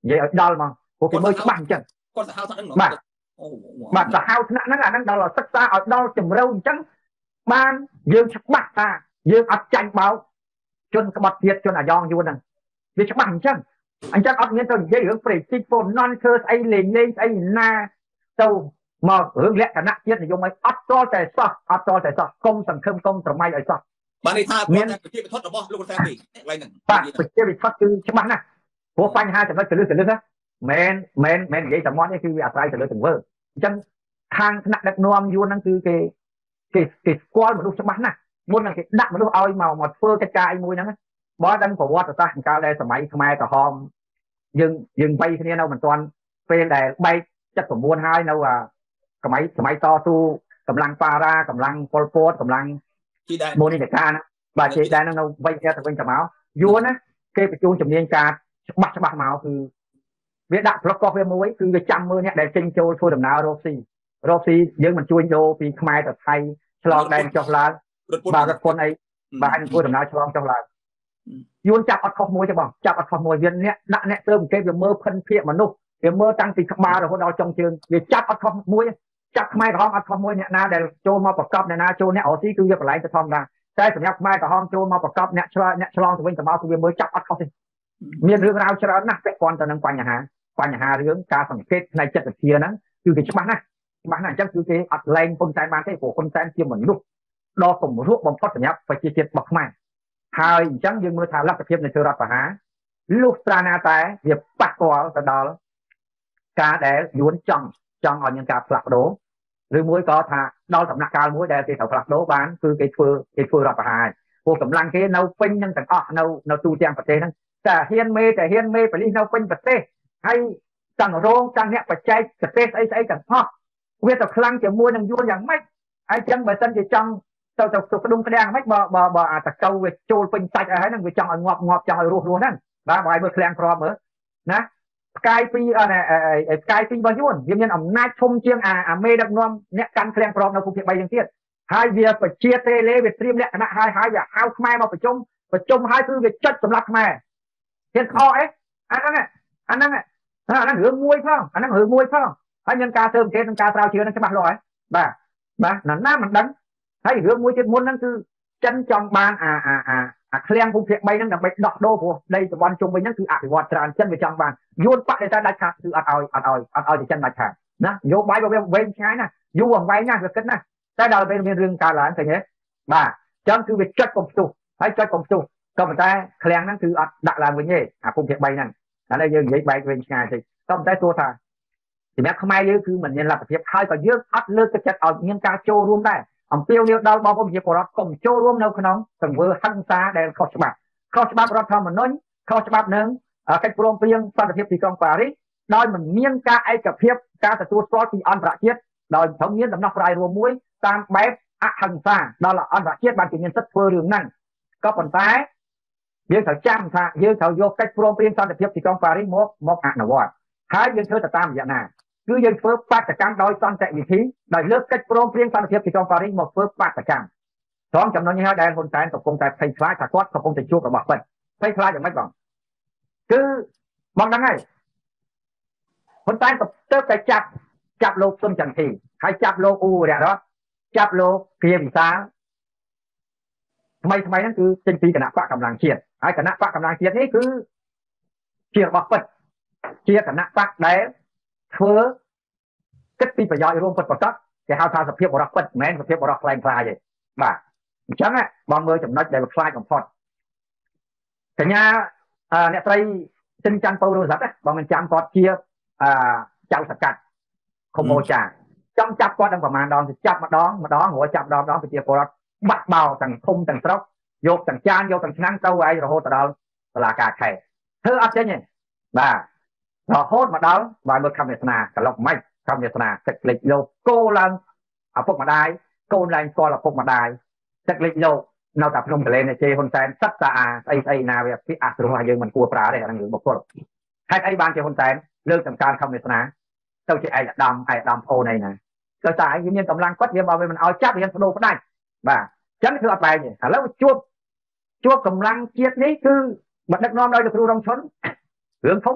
vậy ở đâu mà của cái mới bằng chân con sao thằng bạn bạn là hao nó là nó đâu là sắc xa ở đâu chừng đâu chẳng ban dương chắc bắt ta dương ắt tranh báo chân cái bật thiệt cho là do như này vì chắc bằng chân anh chắc ắt nhiên tôi dễ hướng phải chích phone non thơ ấy lên lên ấy na đâu mà hướng lẽ cả nặng tiết thì dùng ấy ắt to tài sao ắt to tài sao công tầng không công tầng may ở sao bạn đi tha miền cái kia bị thoát rồi bó lúc xem đi lại nè bạn cái kia bị thoát từ chắc bằng nè của phanh hai chẳng nói từ từ từ á men men men vậy tầm món ấyคืออะไรtừ từ từng vơ chân thang nặng đặc nuông vô năngคือcái cái cái quan mà lúc chắc bằng nè muốn là cái đặt mà lúc ao màu mà phơ cái cài môi nắng bó đăng của water ta cao đâyสมัย Khmer กับ hom យើងយើងបីគ្នានៅមិនទាន់ពេលដែលបែកចិត្តប្រមូលហើយនៅសម័យសម័យតស៊ូកម្លាំងប៉ារ៉ាកម្លាំងប៉ុលពតកម្លាំងមូលនិធិការណាបាទជាដែរនៅវ័យគ្នាទៅវិញទៅមកយួនណាគេបញ្ជូនជំនាញការច្បាស់ច្បាស់មកគឺវាដាក់ប្លុកកោះវាមួយគឺវាចាំមើលអ្នកដែលចេញចូលធ្វើដំណើររកស៊ីរកស៊ីយើងមិនជួញដូរពីខ្មែរទៅថៃឆ្លងដែនចុះឡើងបាទរថពន្ធអីបាទនឹងធ្វើដំណើរឆ្លងចុះឡើងយួនចាប់អត់ខុសមួយទេបងចាប់អត់ខុសមួយវាអ្នកដាក់អ្នកទៅគេវាមើលភិនភាកមនុស្សវាមើលតាំងពីក្បាលរហូតដល់ចុងជើងវាចាប់អត់ខុសមួយចាប់ខ្មែរក្រហមអត់ខុសមួយអ្នកណាដែលចូលមកប្រកបអ្នកណាចូលអ្នករស់ស៊ីគឺវាបន្លែងទៅធម្មតាតែសម្រាប់ខ្មែរក្រហមចូលមកប្រកបអ្នកឆ្លងអ្នកឆ្លងទៅវិញទៅមកគឺវាមើលចាប់អត់ខុសទេមានរឿងរ៉ាវច្រើនណាស់ពាក់ព័ន្ធទៅនឹងបញ្ហាបញ្ហារឿងការសង្កេតផ្នែកចិត្តវិទ្យាហ្នឹងគឺគេច្បាស់ណាស់ច្បាស់ណាស់អញ្ចឹងគឺគេអត់លែងហ៊ុនសែនបានទេព្រោះហ៊ុនសែនជាមនុស្សដ៏គំរោះបំផុតសម្រាប់ប្រជាជាតិរបស់ខ្មែរហើយអញ្ចឹងយើងមើលថាលទ្ធភាពនៃធ្វើរដ្ឋប្រហារលុះត្រាណាតែវាប៉ះពាល់ទៅដល់ការដែលយួនចង់ចង់ឲ្យមានការផ្លាស់ប្ដូរឬមួយក៏ថាដល់ដំណាក់កាលមួយដែលគេត្រូវផ្លាស់ប្ដូរបានគឺគេធ្វើគេធ្វើរដ្ឋប្រហារពួកកម្លាំងគេនៅពេញនឹងទាំងអស់នៅនៅទូទាំងប្រទេសហ្នឹងតែហ៊ានមេតែហ៊ានមេប៉លីសនៅពេញប្រទេសហើយទាំងរងទាំងអ្នកបច្ចេកទេសស្អីស្អីទាំងអស់វាទៅខ្លាំងជាមួយនឹងយួនយ៉ាងម៉េចហើយចឹងបើសិនជាចង់ទៅទៅទៅក្ដុំក្ដាំងហ្មងបើបើបើអាតកៅវាចូលពេញសាច់ហើយហ្នឹងវាចង់ឲ្យងាប់ងាប់ចង់ឲ្យរស់រស់ហ្នឹងបាទបើឲ្យមើលឃ្លាំងក្រមមើលណាផ្កាយពីរផ្កាយពីររបស់យួនវាមានអំណាចធំជាងអាអាមេដឹកនាំអ្នកកាន់ឃ្លាំងក្រមនៅភូមិភាគបីយ៉ាងទៀតហើយវាប្រជាតេលេវាត្រៀមលក្ខណៈហើយហើយវាហៅខ្មែរមកប្រជុំប្រជុំហើយគឺវាចុចសម្រាប់ខ្មែរហ៊ានខអីអាហ្នឹងអាហ្នឹងអាហ្នឹងរឿងមួយផងអាហ្នឹងរឿងមួយផងហើយមានការធ្វើអង្កេតនិងការស្រាវជ្រាវហ្នឹងច្បាស់លាស់ហើយបាទបាទណាស់ណាមិនដឹងហើយរឿងមួយទៀតមុនហ្នឹងគឺចិនចង់បានអាអាអាអាឃ្លាំងភូមិភាគបីហ្នឹងដើម្បីដោះដូរព្រោះដីតំបន់ជុំវិញហ្នឹងគឺអភិវឌ្ឍច្រើនចិនវាចង់បានយួនបដិសេធដាច់ខាតគឺអត់ឲ្យអត់ឲ្យអត់ឲ្យចិនដាច់ខាតណានយោបាយរបស់វាវែងឆ្ងាយណាស់យូរអង្វែងណាស់វាគិតណាស់តែដល់ពេលមានរឿងកើតឡើងឃើញទេបាទអញ្ចឹងគឺវាចុចកុំផ្ទុះហើយចុចកុំផ្ទុះក៏ប៉ុន្តែឃ្លាំងហ្នឹងគឺអត់ដាក់ឡើងវិញទេអាភូមិភាគបីហ្នឹងឥឡូវយើងនិយាយបែកវិញឆ្ងាយតិចក៏ប៉ុន្តែទោះថាសម្រាប់ខ្មែរយើងគឺមិនមានលទ្ធភាពហើយក៏យើងអត់លើកទឹកចិត្តឲ្យមានការចូលរួមដែរអំពាវនាវដល់បងប្អូនប្រជាពលរដ្ឋកុំចូលរួមនៅក្នុងសង្វើហិង្សាដែលខុសច្បាប់ខុសច្បាប់រដ្ឋធម្មនុញ្ញខុសច្បាប់នឹងកិច្ចព្រមព្រៀងសន្តិភាពទីក្រុងប៉ារីសដោយមិនមានការឯកភាពការទទួលស្គាល់ពីអន្តរជាតិដោយត្រូវមានដំណោះស្រាយរួមមួយតាមបែបអហិង្សាដល់អន្តរជាតិបានជាមានសិទ្ធិធ្វើរឿងហ្នឹងក៏ប៉ុន្តែយើងត្រូវចាំថាយើងត្រូវយកកិច្ចព្រមព្រៀងសន្តិភាពទីក្រុងប៉ារីសមកមកអនុវត្តហើយយើងធ្វើទៅតាមរយៈណាគឺយើងធ្វើបាតកម្មដោយសន្តិវិធីដោយលើកកិច្ចព្រមព្រៀងសន្តិភាពទីក្រុងប៉ារីសមកធ្វើបាតកម្មត្រង់ចំណុចនេះហើយដែលហ៊ុនសែនកំពុងតែភ័យខ្លាចថាគាត់កំពុងតែជួបរបស់ពិតភ័យខ្លាចយ៉ាងម៉េចបងគឺបងដឹងហើយហ៊ុនសែនក៏ទៅតែចាប់ចាប់លោកសុនចន្ទធីហើយចាប់លោកអ៊ូរ៉ារ៉ាត់ចាប់លោកគៀវិសាលថ្មីថ្មីហ្នឹងគឺចេញពីគណៈបកកម្លាំងជាតិហើយគណៈបកកម្លាំងជាតិនេះគឺជារបស់ពិតជាគណៈបកដែលធ្វើគិតពីប្រយោជន៍រួមពិតប្រាកដគេហៅថាសភាពបរិសុទ្ធពិតមិនមែនសភាពបរិសុទ្ធខ្លាំងខ្លាយទេបាទអញ្ចឹងបងមើលចំណុចដែលវាខ្លាចបំផុតកញ្ញាអ្នកស្រីចិនច័ន្ទពៅរស់សាត់បងមិនចាំគាត់ជាចៅសកាត់ខមោចាចង់ចាប់គាត់ដល់ប្រមាណដងទៅចាប់ម្ដងម្ដងរួចចាប់ដងដងប្រជាពលរដ្ឋបាក់បោទាំងភូមិទាំងស្រុកយកទាំងចានយកទាំងឆ្នាំងទៅឯងរហូតដល់តុលាការខេត្តធ្វើអត់ចេញទេបាទរហូតមកដល់បានមើលកម្មវាសនាកន្លុកមិនកម្មវាសនាទឹកលេចលោកគោឡើងឪពុកម្ដាយកូនឡើងស្គាល់ឪពុកម្ដាយទឹកលេចលោកនៅតែភ្នំកលែនជេហ៊ុនសែនសិតតាអាស្អីស្អីណាវាពីអសរោះយើងមិនគួរប្រើទេអាហ្នឹងរឿងបុគ្គលហេតុអីបានជាហ៊ុនសែនលើកចំការកម្មវាសនាទៅជាឯកឧត្តមឯកឧត្តមប្អូនឯណាគឺតែឯងវាមានកម្លាំងគាត់វាមកវាមិនឲ្យចាប់វាបដូរផ្ដាច់បាទអញ្ចឹងគឺអត់បែកទេឥឡូវជួបជួបកម្លាំងជាតិនេះគឺមកដឹកនាំដោយលោកគ្រូរងឈុនរឿងធំ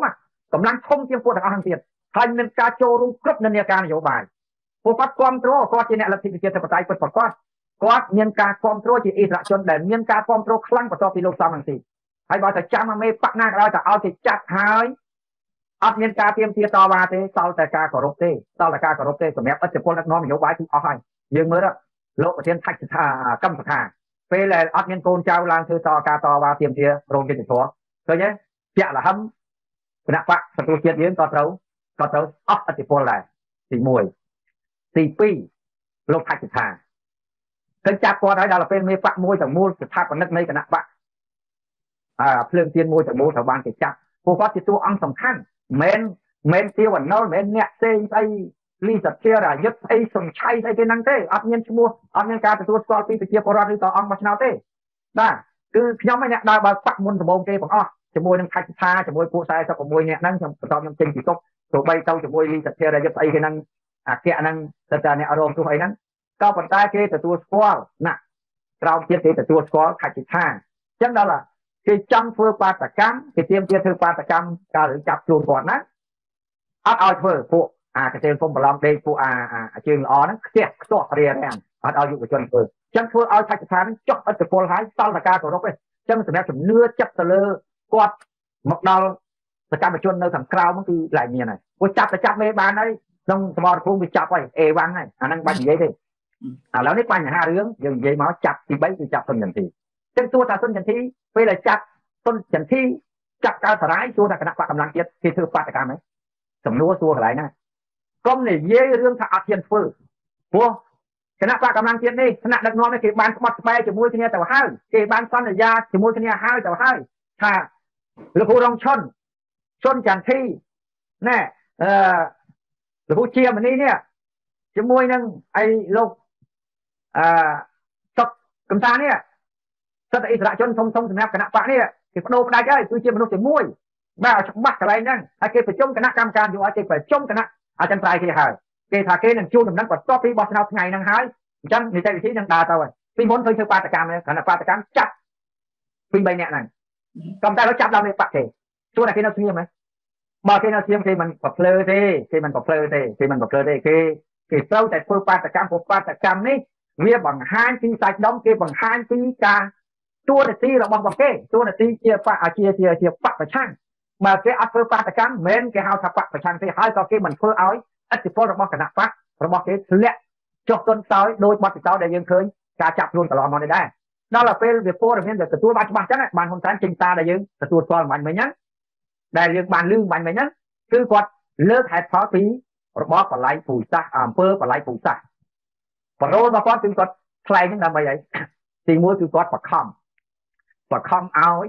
កម្លាំងធំជាងពួកទាំងអស់ទៀតហើយមានការចូលរួមគ្រប់និន្នាការនយោបាយពួកគាត់គ្រប់គ្រងគាត់ជាអ្នកលទ្ធិប្រជាធិបតេយ្យពិតប្រាកដគាត់មានការគ្រប់គ្រងជាអិសរាជជនដែលមានការគ្រប់គ្រងខ្លាំងបន្ទាប់ពីលោកសំរងស៊ីហើយបើតែចាំមកមេបកណាក៏ដោយតែឲ្យគេចាត់ហើយអត់មានការទៀមទាតវ៉ាទេសល់តែការគោរពទេសល់តែការគោរពទេសម្រាប់ឥទ្ធិពលដឹកនាំនយោបាយគឺអស់ហើយយើងមើលលោកប្រធានថច្ឆថាកម្មសខាពេលដែលអត់មានកូនចៅឡើងធ្វើតការតវ៉ាទៀមទារោងយុទ្ធធរឃើញទេជាក់លហឹមគណៈបកសង្គ្រោះជាតិយើងក៏ត្រូវក៏ត្រូវអស់ឥទ្ធិពលដែរទីមួយទីពីរលោកថច្ឆថាទៅចាប់គាត់ហើយដល់ពេលមេបកមួយទាំងមូលស្ថាបនិកនៃគណៈបកអើភ្លើងទៀនមួយទាំងមូលត្រូវបានគេចាប់ពួកគាត់ជាតួអង្គសំខាន់មិនមិនទាវណុលមិនអ្នកផ្សេងស្អីលីសាជារាយុទ្ធអីសំឆៃស្អីគេហ្នឹងទេអត់មានឈ្មោះអត់មានការទទួលស្គាល់ពីប្រជាពលរដ្ឋឬក៏អង្គមកឆ្នោតទេបាទគឺខ្ញុំឯអ្នកដើរបើបាក់មុនដំបូងគេបងអស់ជាមួយនឹងថច្ឆថាជាមួយពួកខ្សែសិប៦នាក់ហ្នឹងខ្ញុំបន្តខ្ញុំចេញពីទុកទោះបីទៅជាមួយលីសាជារាយុទ្ធអីគេហ្នឹងអាគៈហ្នឹងទៅតែអ្នករងទោះអីហ្នឹងក៏ប៉ុន្តែគេទទួលស្គាល់ណាក្រោមទៀតគេទទួលស្គាល់ថច្ឆថាអញ្ចឹងដល់គេចង់ធ្វើបាតកម្មគេទៀមទាធ្វើបាតកម្មកាលឬចាប់ខ្លួនគាត់ណាអត់ឲ្យធ្វើពួកអាកទេលគុំប្រឡំដេកពួកអាអាជើងល្អហ្នឹងខ្ទះខ្ទាស់រៀងរាំងអត់ឲ្យយុវជនធ្វើអញ្ចឹងធ្វើឲ្យថច្ឆថាហ្នឹងចុះឥទ្ធិពលហើយសល់តែការគោរពទេអញ្ចឹងសម្រាប់ជំនឿចិត្តទៅលើគាត់មកដល់សកម្មជននៅខាងក្រៅហ្នឹងគឺlạiមានហើយពួកចាប់ទៅចាប់មេបានហើយក្នុងសមរភូមិវាចាប់ហើយអេវ៉ាំងហើយអាហ្នឹងបាច់និយាយទេឥឡូវនេះបញ្ហារឿងយើងនិយាយមកចាប់ទីបីគឺចាប់សុនចន្ទធីចឹងទោះថាសុនចន្ទធីពេលដែលចាប់សុនចន្ទធីចាប់កើតសរាយទោះថាគណៈបកកម្លាំងជាតិគេធ្វើបាតកម្មហ្នឹងសំណួរសួរកន្លែងណាកុំនិយាយរឿងថាអត់ហ៊ានធ្វើព្រោះគណៈបកកម្លាំងជាតិនេះគណៈដឹកនាំនេះគេបានស្បត់ស្បែកជាមួយគ្នាទៅហើយគេបានសន្យាជាមួយគ្នាហើយទៅហើយថាលោកគ្រូរងឈុនសុនចន្ទធីណែអឺលោកគ្រូជាមនីនេះជាមួយនឹងអីលោកអឺសុកកំតានេះសិទ្ធិអិសរាជជនធំធំសម្រាប់គណៈបកនេះគេបដូរផ្ដាច់ហើយគឺជាមនុស្សជាមួយបាទឲ្យច្បាស់កន្លែងហ្នឹងហើយគេប្រជុំគណៈកម្មការយោឲ្យគេប្រជុំគណៈអចិន្ត្រៃយ៍គេហើយគេថាគេនឹងជួនដំណឹងបន្ទាប់ពីបោះឆ្នោតថ្ងៃហ្នឹងហើយអញ្ចឹងនីតិវិធីនឹងដើរទៅហើយពីមុនឃើញធ្វើបាតកម្មគណៈបាតកម្មចាប់ពីរបីនាក់ហ្នឹងក៏តែเราចាប់ដល់មេបកគេជួនតែគេនៅស្ងៀមហ៎បើគេនៅស្ងៀមគេមិនប្រភ្លើទេគេមិនប្រភ្លើទេគេមិនប្រភ្លើទេគេគេត្រូវតែធ្វើបាតកម្មព្រោះបាតកម្មនេះវាបង្ហាញពីសាច់ដុំគេបង្ហាញពីការតួនាទីរបស់របស់គេតួនាទីជាបកជាជាជាបកប្រឆាំងបើគេអត់ធ្វើបាតកម្មមិនគេហៅថាបកប្រឆាំងទេហើយក៏គេមិនធ្វើឲ្យឥទ្ធិពលរបស់គណៈបករបស់គេធ្លាក់ចុះទុនខ្សោយដោយបទពិសោធន៍ដែលយើងឃើញការចាប់ខ្លួនកន្លងមកនេះដែរដល់ពេលវាព័ត៌មានវាទទួលបានច្បាស់ចឹងបានហ៊ុនសែនចេញសារដែលយើងទទួលស្គាល់មិនមិញហ្នឹងដែលយើងបានលឺមិនមិញហ្នឹងគឺគាត់លើកហេតុផលពីរបបបល័យពូជសាសអំពើបល័យពូជសាសបរោលរបស់គាត់គឺគាត់ថ្លែងហ្នឹងដើម្បីអីទីមួយគឺគាត់បខំបខំឲ្យ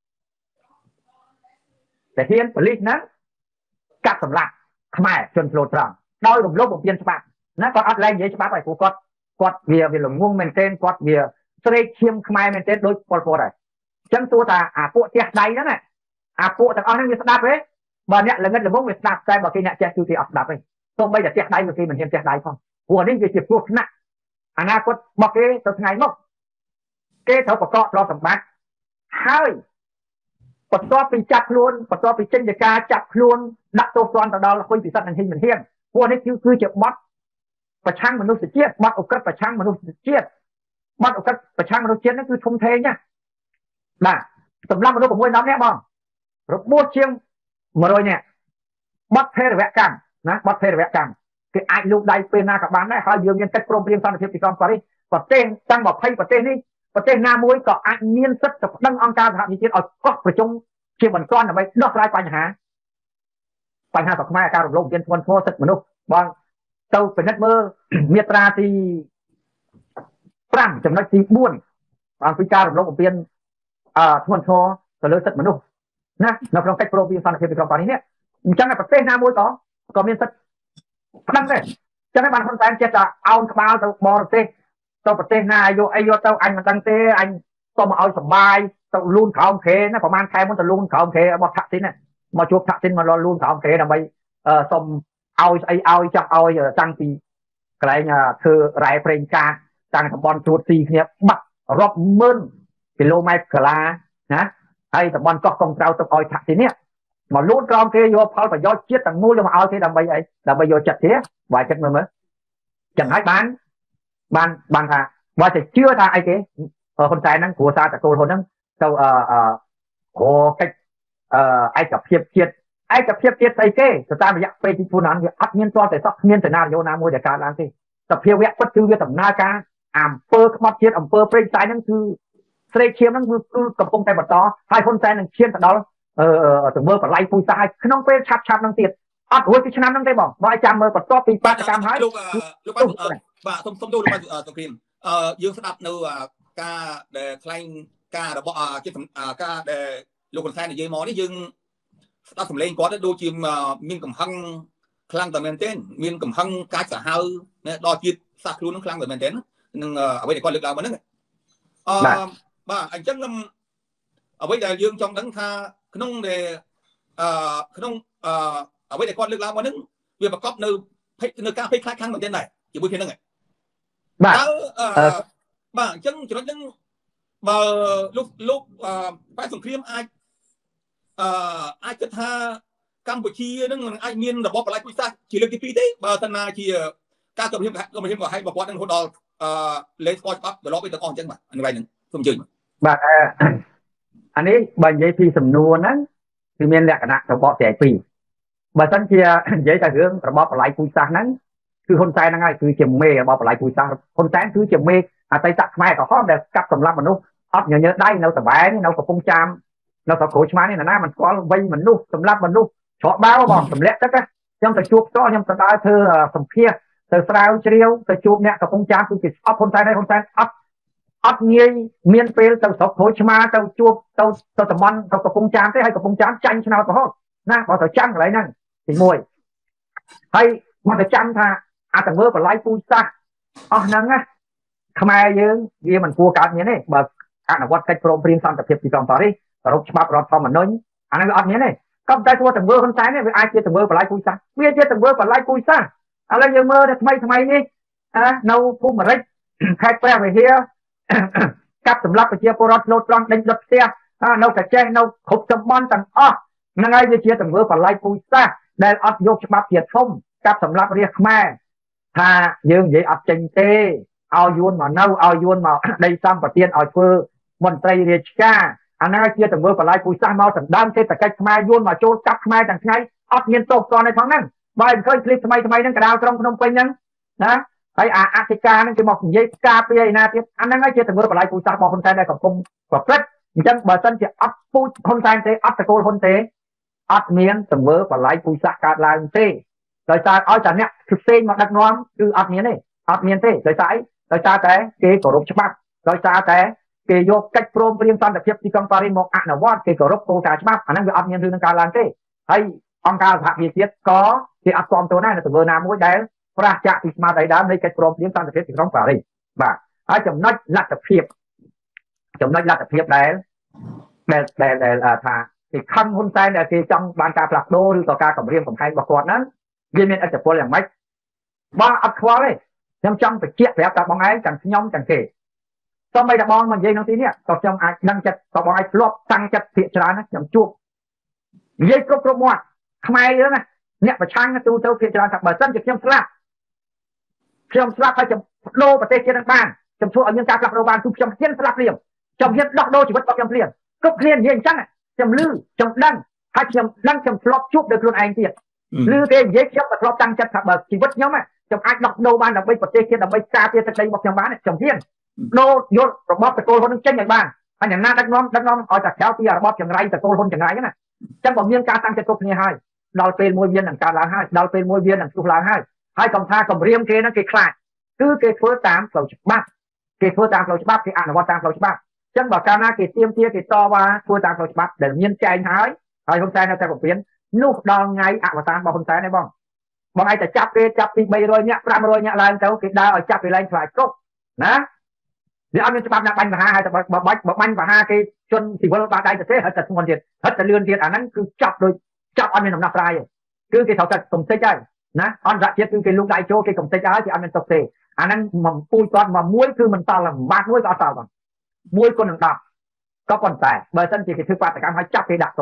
តែហ៊ានប៉ូលីសហ្នឹងកាត់សម្លាប់ខ្មែរជនឆ្លូតត្រង់ដោយរំលោភបំពានច្បាប់ណាគាត់អត់លែងនិយាយច្បាប់ហើយព្រោះគាត់គាត់វាវាល្ងងមែនទែនគាត់វាស្រេកឈាមខ្មែរមែនទែនដូចប៉ុលពតហើយអញ្ចឹងទោះថាអាពួកផ្ទះដៃហ្នឹងអាពួកទាំងអស់ហ្នឹងវាស្ដាប់ទេបើអ្នកល្ងិតល្ងងវាស្ដាប់តែបើគេអ្នកចេះគឺគេអត់ស្ដាប់ទេសូម្បីតែផ្ទះដៃក៏គេមិនហ៊ានផ្ទះដៃផងព្រោះនេះវាជាគ្រោះថ្នាក់អនាគតរបស់គេទៅថ្ងៃមុខគេត្រូវប្រកបទ្រព្យសម្បត្តិហើយបន្ទាប់ពីចាប់ខ្លួនបន្ទាប់ពីចេញទៅការចាប់ខ្លួនដាក់ទោសទណ្ឌទៅដល់ហ៊ុយពិសិដ្ឋនិងហ៊ីងមិនហ៊ានព្រោះនេះគឺគឺជាបទប្រឆាំងមនុស្សជាតិបទអក្រិតប្រឆាំងមនុស្សជាតិបទអក្រិតប្រឆាំងមនុស្សជាតិនេះគឺធំធេងណាបាទសម្រាប់មនុស្ស៦ 10នាក់បងរបួសជាង100នាក់បទភេរវកម្មណាបទភេរវកម្មគេអាចលូកដៃពេលណាក៏បានដែរហើយយើងមានកិច្ចព្រមព្រៀងសន្តិភាពទីក្រុងប៉ារីសប្រទេសទាំង20ប្រទេសនេះប្រទេសណាមួយក៏អាចមានសិទ្ធិទៅប្តឹងអង្គការសហជីវជាតិឲ្យកោះប្រជុំជាបន្ទាន់ដើម្បីដោះស្រាយបញ្ហាបញ្ហារបស់ខ្មែរការរំលោភបំពានធ្ងន់ធ្ងរសិទ្ធិមនុស្សបងទៅពិនិត្យមើលមាត្រាទី5ចំណុចទី4អំពីការរំលោភបំពានអឺធ្ងន់ធ្ងរទៅលើសិទ្ធិមនុស្សណានៅក្នុងកិច្ចព្រមព្រៀងសន្តិភាពទីក្រុងប៉ារីសនេះអញ្ចឹងប្រទេសណាមួយក៏ក៏មានសិទ្ធិប្តឹងដែរអញ្ចឹងបានហ៊ុនសែនចេះតែអោនក្បាលទៅបរទេសទៅប្រទេសណាយកអីយកទៅអញមិនដឹងទេអញសុំមកឲ្យសុបាយទៅលូនក្រោមខេណាប្រហែលខែមុនទៅលូនក្រោមខេរបស់ថាក់ស៊ីនមកជួបថាក់ស៊ីនមកលូនក្រោមខេដើម្បីសុំឲ្យស្អីឲ្យចង់ឲ្យតាំងពីកន្លែងធ្វើរ៉ែប្រេងកាតតាំងតំបន់ជួតស៊ីគ្នាបាត់រាប់ម៉ឺនគីឡូម៉ែត្រកាឡាណាហើយតំបន់កោះកុងក្រៅទៅឲ្យថាក់ស៊ីននេះ mà luôn con kia vô phao phải do chết thằng ngu luôn mà ao thế làm bây ấy là bây giờ chặt thế vài chặt mới mới chẳng ai bán ban ban thà và sẽ chưa thà ai cái ởคนใจนั้นcủa taแต่ตัวคนนั้นตัวเอ่อเอ่อโหcáchเอ่อไอ้กับเพียบเทียดไอ้กับเพียบเทียดใส่เก้สตาร์มันอยากไปที่ผู้นั้นอยากอัดเงินตัวแต่สักเงินแต่นาโยนาโมเดการล้างที่แต่เพียบแวะปัจจุบันต่างนาการอ่ำเปิร์ขมัดเทียดอ่ำเปิร์เปรย์ใจนั้นคือเสกเชียมนั้นคือกับกงใจบัดต่อให้คนใจนั้นเชียนแต่ดอเออเออถึงเมื่อปัดไล่ปุยตายขนมเปรย์ชับชับนั่งเตียดอัดหัวที่ชนะนั่งได้บอกว่าไอ้จำเมื่อปัดต่อปีปาตกรรมหายลูกลูกบ้านบ้าสมสมดูลูกบ้านตัวครีมเอ่อยืมสนับเนื้อกาเดคลายการะบบอ่าที่อ่ากาเดลูกคนไทยเนี่ยยืมมอนี่ยืมสนับสมเลงก็ได้ดูจิมมีกำพังคลังแต่เมนเทนมีกำพังกาจะเฮาเนี่ยดอจิตสักรู้นั่งคลังแต่เมนเทนนึงเอาไว้ในก้อนเลือกเรามานั่งเอ่อบ้าอันจังลำเอาไว้ในยืมจองดังท่าขนมเดเอ่อขนมเอ่อเอาไว้ในก้อนเลือกเรามานั่งเวียประกอบเนื้อเพเนื้อกาเพคล้ายคลังเหมือนเดิมไหนอย่าพูดเพียงนั่งไงบ้าบ้าจังจุดนั้นบ่ลูกลูกไปสงครามไอไอจะท่ากัมพูชีนั่งไอเมียนระบบอะไรกุศลชีเลือกที่ปีได้บ่ธนาชีการกระเทียมกระเทียมก็ให้บอกว่านั่งคนดอเลสปอร์ตปั๊บเดี๋ยวเราไปตะกอนจังมาอันนี้ไรหนึ่งสมจริงบ่อันนี้บางยี่ปีสำนวนนั้นคือเมียนแหลกนะระบบแจกปีบ่สันเชียยี่แต่เรื่องระบบอะไรกุศลนั้นคือคนใจนั่งไงคือเจียมเมย์ระบบอะไรกุศลคนใจคือเจียมเมย์อาศัยจักรแม่กับข้อเด็กกับสำรับมนุษย์อัดเยอะๆได้เราแต่แบงเรากับปงจามเรากับโขชมานี่นะนะมันก็ไว้มนุษย์สำรับมนุษย์เฉาะบ้าบอกสำเร็จแล้วก็ยังแต่จูบก็ยังแต่ได้เธอสมเพียรแต่สาวเชียวแต่จูบเนี่ยกับปงจามคือจิตอัดคนใจได้คนใจอัดอัดเงี้ยเมียนเปลแต่สาวโขชมาแต่จูบแต่แต่ตะมันแต่กับปงจามได้ให้กับปงจามจันชนะกับห้องนะพอแต่จังอะไรนั่นสิมวยให้มันแต่จังท่าอาจจะเมื่อไปไล่ปุยซะอ๋อนั่งไงขมายยืงเยี่ยมันกลัวการเนี้ยเนี่ยแบบอ่านวัดใกล้โปรเปรียนสันตะเพียบที่กองต่อที่รบฉบับรบฟอร์มันน้อยอันนั้นอันนี้เนี่ยก็ได้ตัวถึงเบอร์คนซ้ายเนี่ยไปไอเจียถึงเบอร์ไปไล่ปุยซะเวียเจียถึงเบอร์ไปไล่ปุยซะอะไรยังเมื่อทำไมทำไมนี่อ่ะเราพูดมาได้แค่แปลไปเฮียกับสำหรับไปเจียโปรดโลดรองเด้งดับเสียอ่ะเราแต่แจ้งเราขบจำมันต่างอ๋อนั่งไงเจียถึงเบอร์ไปไล่ปุยซะได้อัดยกฉบับเพียรส้มกับสำหรับเรียกแม่ถ้ายืงยิ่งอัดจริงเต้เอาโยนมาเน่าเอาโยนมาได้ซ้ำปะเตียนเอาเพื่อมนตรีเรียกกาอันนั้นเชื่อแต่เมื่อปลายปุยซ่าเมาสันดานเทแต่ไกลขมายโยนมาโจรจับขมายต่างไงอัดเงินตกก่อนในท้องนั้นบ่ายเคยคลิปทำไมทำไมนั่งกระดาวตรงพนมเป็นยังนะไอ้อาอาติกานั่นจะบอกยิ่งกาเปียนาเทียอันนั้นเชื่อแต่เมื่อปลายปุยซ่าบอกคนไทยได้กับกงกับเล็ดจังบ่สันจะอัดปุยคนไทยเตะอัดตะโกนคนเตะอัดเมียนแต่เมื่อปลายปุยซ่าการลายเตะโดยการเอาจากเนี้ยคือเส้นมาดักน้อมคืออัดเมียนนี่อัดเมียนเตะโดยสายโดยซาแต่เกย์กรบฉบับโดยซาแต่เกย์ยกกัดโปรมเปลี่ยนตอนแต่เทียบที่กองปาริมกอ่านว่าเกย์กรบโตการฉบับอันนั้นคืออัดเงินคือการล้างเต้ให้องการสหวิเชียก็ที่อัดความตัวนั้นในตัวเบอร์นามวยได้พระจักรอิสมาได้ดามในกัดโปรมเปลี่ยนตอนแต่เทียบที่กองปาริบ่าให้จำนัดลัดแต่เพียบจำนัดลัดแต่เพียบได้แต่แต่แต่ท่าที่ขั้นคนใจเนี่ยที่จังบางการผลักโดหรือต่อการกับเรียนของไทยบกวดนั้นเรียนอาจจะปวดอย่างไม่บ้าอัดควาเลยยังจังไปเจี๊ยบแบบกับบางไอ้จังย่อมจังเกย์ต้องไปดับบองมันยังน้องทีเนี่ยต่อจังไอ้ดังจัดต่อบางไอ้ลบตั้งจัดเสียชรานะจังจุบยัยกรบกรบหมดทำไมเยอะนะเนี่ยประชันนะตูเต้าเสียชราจากเบอร์ซันจะเชื่อมสลับเชื่อมสลับให้จำโลประเทศเชียงบ้านจำชั่วเอาเงินการกลับโรงพยาบาลทุกจำเชียงสลับเรียมจำเชียงดอกโดจีวัดตอกจำเรียมก็เรียนเรียนจังอ่ะจำลื้อจำดังให้จำดังจำฟลอปชุบโดยคนไอ้เสียลื้อเองยัยเชื่อมแต่ฟลอปตั้งจัดจากเบอร์ชีวิตเนี้ยมั้ยจำไอ้ดอกโดบ้านดอกใบประเทศเชียงดอกใบกาเปียตะไคร้บอกจำบ้านเนี่ยจำเทียนโนโยนระบบตะโกนคนนึงเช่นอย่างบ้านอันอย่างนั้นดักน้อมดักน้อมเอาจากแถวที่ระบบอย่างไรตะโกนคนอย่างไรกันน่ะจังบอกเมียนการตั้งจัดกบเนี่ยให้เราเป็นมวยเวียนหนังการล้างให้เราเป็นมวยเวียนหนังสุขล้างให้ให้กำท่ากำเรียมเกนั่นเกคลายคือเกเฟิร์ตามเราฉบับเกเฟิร์ตามเราฉบับเกอ่านว่าตามเราฉบับจังบอกการหน้าเกเตรียมเทียเกต่อว่าเฟิร์ตามเราฉบับเดี๋ยวเมียนใจหายไอ้คนใจเราใจกับเปลี่ยนนุกดองไงอ่านว่าตามบอกคนใจได้บ้างบางไอ้จะจับเกจับปีใบรอยเนี่ยปรามรอยเนี่ยลายเจ้าเกดาวเอาจับไปไล่คลายก็นะเดี๋ยวเอาเงินฉบับนักบัญหาให้แต่บอกบอกบอกบัญหาเกจนสิบวันบาทได้จะเสียหัดจัดทุกคนเดียดหัดจะเลื่อนเดียดอันนั้นคือจับโดยจับอันเป็นหนักปลายคือเกเขาจะส่งเสียใจนะอันรักเทียบคือเกลูกได้โจเกส่งเสียใจที่อันเป็นตกเสียอันนั้นมันปุยตอนมามวยคือมันตาละบาดมวยก็ตาละมวยคนหนึ่งดับก็คนแต่เบอร์ซันจีคือปาตกรรมให้จับเกดักตก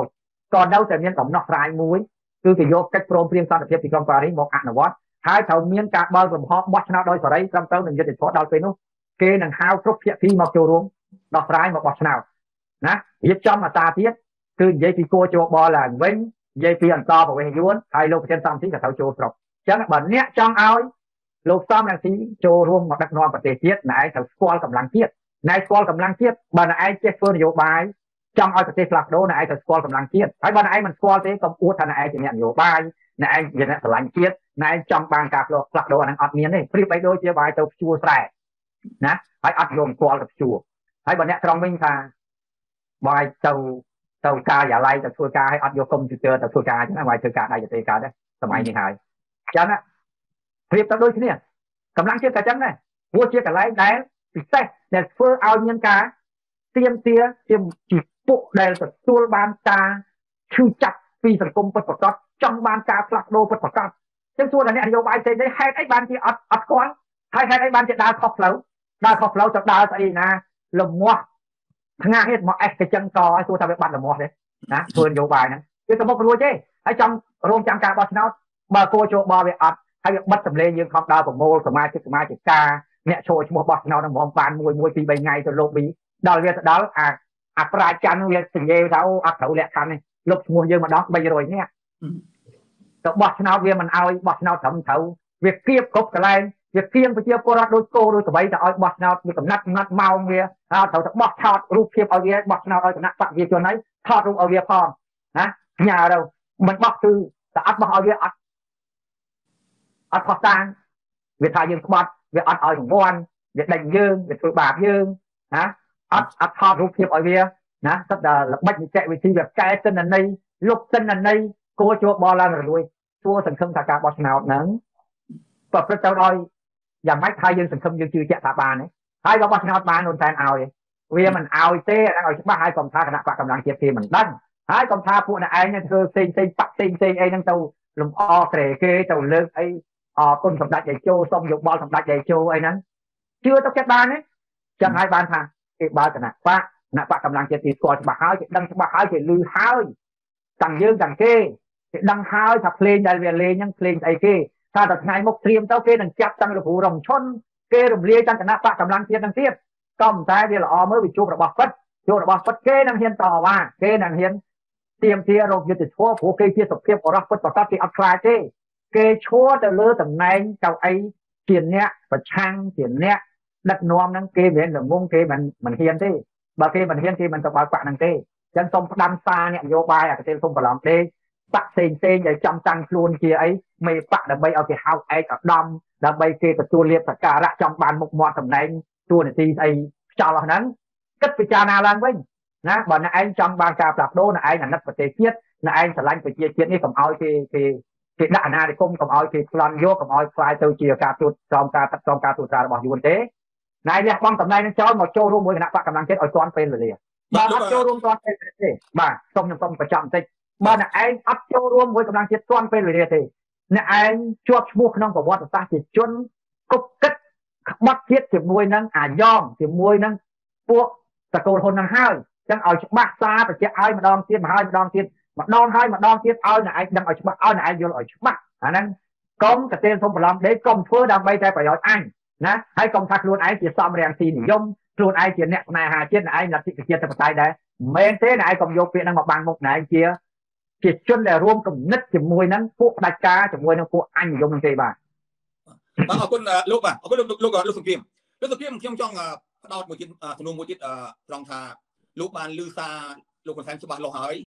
còn đâuតែមានកំណត់ស្រាយមួយគឺគេយកកិច្ចព្រមព្រៀងសន្តិភាពទីក្រុងប៉ារីសមកអនុវត្តហើយត្រូវមានការបើកលំហបោះឆ្នោតដោយសេរីត្រឹមត្រូវនឹងយុត្តិធម៌ដល់ពេលនោះគេនឹងហៅគ្រប់ភាគីមកចូលរួមដោះស្រាយមកបោះឆ្នោតណារៀបចំអត្តាទៀតគឺនិយាយពីគួរចូលបលឡើងវិញនិយាយពីអន្តរប្រវេសយួនហើយលោកប្រធានសំទីក៏ត្រូវចូលស្រុកអញ្ចឹងបើអ្នកចង់ឲ្យលោកសំរងស៊ីចូលរួមមកដឹកនាំប្រទេសជាតិណែឯងត្រូវស្គាល់កម្លាំងជាតិណែស្គាល់កម្លាំងជាតិបើណែឯងចេះធ្វើនយោបាយចង់ឲ្យប្រទេសផ្លាស់ប្ដូរណែឯងត្រូវស្គាល់កម្លាំងជាតិហើយបើណែឯងមិនស្គាល់ទេកុំអួតថាណែឯងជាអ្នកនយោបាយណែឯងជាអ្នកស្រឡាញ់ជាតិណែឯងចង់បានការផ្លាស់ប្ដូរអាហ្នឹងអត់មានទេប្រៀបបីដូចជាបាយទៅភ្ជួរស្រែណាហើយអត់យកស្គាល់ទៅភ្ជួរហើយបើអ្នកត្រង់វិញថាបាយទៅទៅការិយាល័យទៅធ្វើការឲ្យអត់យកកុំព្យូទ័រទៅធ្វើការអញ្ចឹងបាយធ្វើការដៃទៅការដែរសម័យនេះហើយអញ្ចឹងប្រៀបទៅដូចគ្នាកម្លាំងជាតិក៏អញ្ចឹងដែរព្រោះជាកន្លែងដែលពិសេសដែលធ្វើឲ្យមានការទៀមទាជាពួកដែលទទួលបានការឈឺចាប់ពីសង្គមពិតប្រាកដចង់បានការផ្លាស់ប្ដូរពិតប្រាកដចឹងសួរថាអ្នកនយោបាយផ្សេងនេះហេតុអីបានជាអត់អត់ស្គាល់ហើយហេតុអីបានជាដើរខុសផ្លូវដើរខុសផ្លូវទៅដើរស្អីណាលំមាស់ថ្ងាសនេះមកអេសកញ្ចឹងតឲ្យសួរថាវាបាត់លំមាស់ទេណាធ្វើនយោបាយហ្នឹងវាទៅមុខរួចទេហើយចង់រងចាំការបោះឆ្នោតបើគោចូលបវាអត់ហើយវាបិទសម្លេងយើងខំដើរប្រមូលសមាជិកសមាជិកាអ្នកចូលឈ្មោះបោះឆ្នោតហ្នឹងហ្មងបានមួយមួយពីរបីថ្ងៃទៅលោកប៊ីដល់វាទៅដល់អាអាប្រាច័ន្ទវាសញ្ញេថាអូអត់ត្រូវលក្ខខណ្ឌនេះលុបឈ្មោះយើងម្ដងបីរយនាក់ទៅបោះឆ្នោតវាមិនអោយបោះឆ្នោតត្រឹមត្រូវវាគៀបគ្រប់កន្លែងវាគៀងប្រជាពលរដ្ឋដូចគោដូចស្បីទៅឲ្យបោះឆ្នោតវាកំណត់កំណត់ម៉ោងវាហើយត្រូវទៅបោះឆោតរូបភាពឲ្យវាបោះឆ្នោតឲ្យគណៈបកវាជនហើយថតរូបឲ្យវាផងណាញ៉ាទៅមិនបោះគឺតែអត់បោះឲ្យវាអត់អត់ខុសតាំងវាថាយើងក្បត់វាអត់ឲ្យរង្វាន់វាដេញយើងវាធ្វើបាបយើងណាអត់អត់ថតរូបភាពឲ្យវាណាសិតតែល្បិចនីតិវិធីវាកែទិន្នន័យលុបទិន្នន័យគួរជួបបលឡើងរលួយសួរសង្ឃឹមថាការបោះឆ្នោតហ្នឹងប្រព្រឹត្តទៅដោយយ៉ាងម៉េចថាយើងសង្ឃឹមយើងជឿជាក់ថាបានទេហើយបើបោះឆ្នោតបាននោះតែឲ្យវាមិនឲ្យទេហ្នឹងឲ្យច្បាស់ហើយកុំថាគណៈបកកម្លាំងជាតិគេមិនដឹងហើយកុំថាពួកអ្នកឯងធ្វើផ្សេងផ្សេងបកផ្សេងផ្សេងអីហ្នឹងទៅលំអក្រែគេទៅលើកអីអរគុណសម្ដេចតេជោសូមយោបល់សម្ដេចតេជោអីហ្នឹងជឿទៅចិត្តបានទេចឹងហើយបានថាគេបើគណៈបកគណៈបកកម្លាំងជាតិទីស្គាល់ច្បាស់ហើយគេដឹងច្បាស់ហើយគេលឺហើយទាំងយើងទាំងគេគេដឹងហើយថាភ្លេងដែលវាលេងហ្នឹងភ្លេងស្អីគេថាតែថ្ងៃមុខត្រៀមទៅគេនឹងចាប់តាំងរពូរងឈុនគេរំលាយទាំងគណៈបកកម្លាំងជាតិហ្នឹងទៀតក៏តែវាល្អមើលវាជួបរបស់ពិតជួបរបស់ពិតគេនឹងហ៊ានតវ៉ាគេនឹងហ៊ានទៀមទារោគយុទ្ធធម៌ព្រោះគេជាសុភាពបរិសុទ្ធពិតប្រាកដគេអត់ខ្លាចទេគេឈួរទៅលើតំណែងកៅអីជាអ្នកប្រឆាំងជាអ្នកដឹកនាំហ្នឹងគេមិនល្ងងគេមិនមិនហ៊ានទេបើគេមិនហ៊ានគេមិនទៅបើកបាក់ហ្នឹងទេអញ្ចឹងសូមផ្ដាំសារអ្នកនយោបាយអាកទេសូមប្រឡំទេបាក់ផ្សេងផ្សេងដែលចំតាំងខ្លួនជាអីមេបាក់ដើម្បីឲ្យគេហៅឯកឧត្តមដើម្បីគេទទួលលៀបសក្ការៈចង់បានមុខមាត់តំណែងតួនាទីស្អីខ្យល់អស់ហ្នឹងគិតពិចារណាឡើងវិញណាបើអ្នកឯងចង់បានការផ្លាស់ប្ដូរអ្នកឯងអាណិតប្រទេសជាតិអ្នកឯងស្រឡាញ់ប្រជាជាតិនេះកុំឲ្យគេគេគេដាក់អាណានិគមកុំឲ្យគេប្លន់យកកុំឲ្យខ្លាយទៅជាការទូតក្រោមការទឹកក្រោមការទូតត្រារបស់យួនទេណៃលះបង់តំណែងនឹងចោលមកចូលរួមមួយគណៈបកកម្លាំងជាតិឲ្យទាន់ពេលវេលាបើអត់ចូលរួមទាន់ពេលវេលាទេបាទសូមខ្ញុំសូមបញ្ចប់បន្តិចបើអ្នកឯងអត់ចូលរួមមួយកម្លាំងជាតិទាន់ពេលវេលាទេអ្នកឯងជាប់ឈ្មោះក្នុងប្រវត្តិសាស្ត្រជាជនគប់គិតក្បត់ជាតិជាមួយនឹងអាយ៉ងជាមួយនឹងពួកតកូលហ៊ុននឹងហើយអញ្ចឹងឲ្យច្បាស់សារបញ្ជាក់ឲ្យម្ដងទៀតម្ហើយម្ដងទៀតម្ដងហើយម្ដងទៀតឲ្យអ្នកឯងដឹងឲ្យច្បាស់ឲ្យអ្នកឯងយល់ឲ្យច្បាស់អាហ្នឹងកុំកទេលសុំប្រឡំដេកកុំធ្វើដើម្បីតែប្រយោជន៍អញណាហើយកុំថាខ្លួនឯងជាសំរាំងស៊ីនិយមខ្លួនឯងជាអ្នកស្នេហាជាតិអ្នកឯងលទ្ធិប្រជាធិបតេយ្យដែរមិនមែនទេអ្នកឯងកុំយកពាក្យហ្នឹងមកបាំងមុខអ្នកឯងជាជាជនដែលរួមគំនិតជាមួយនឹងពួកផ្ដាច់ការជាមួយនឹងពួកអញនិយមនឹងទេបាទបាទអរគុណលោកបាទអរគុណលោកលោកលោកសុភីមលោកសុភីមខ្ញុំចង់ផ្ដោតមួយទៀតសំណួរមួយទៀតត្រង់ថាលោកបានលឺសារលោកហ៊ុនសែនច្បាស់លាស់ហើយ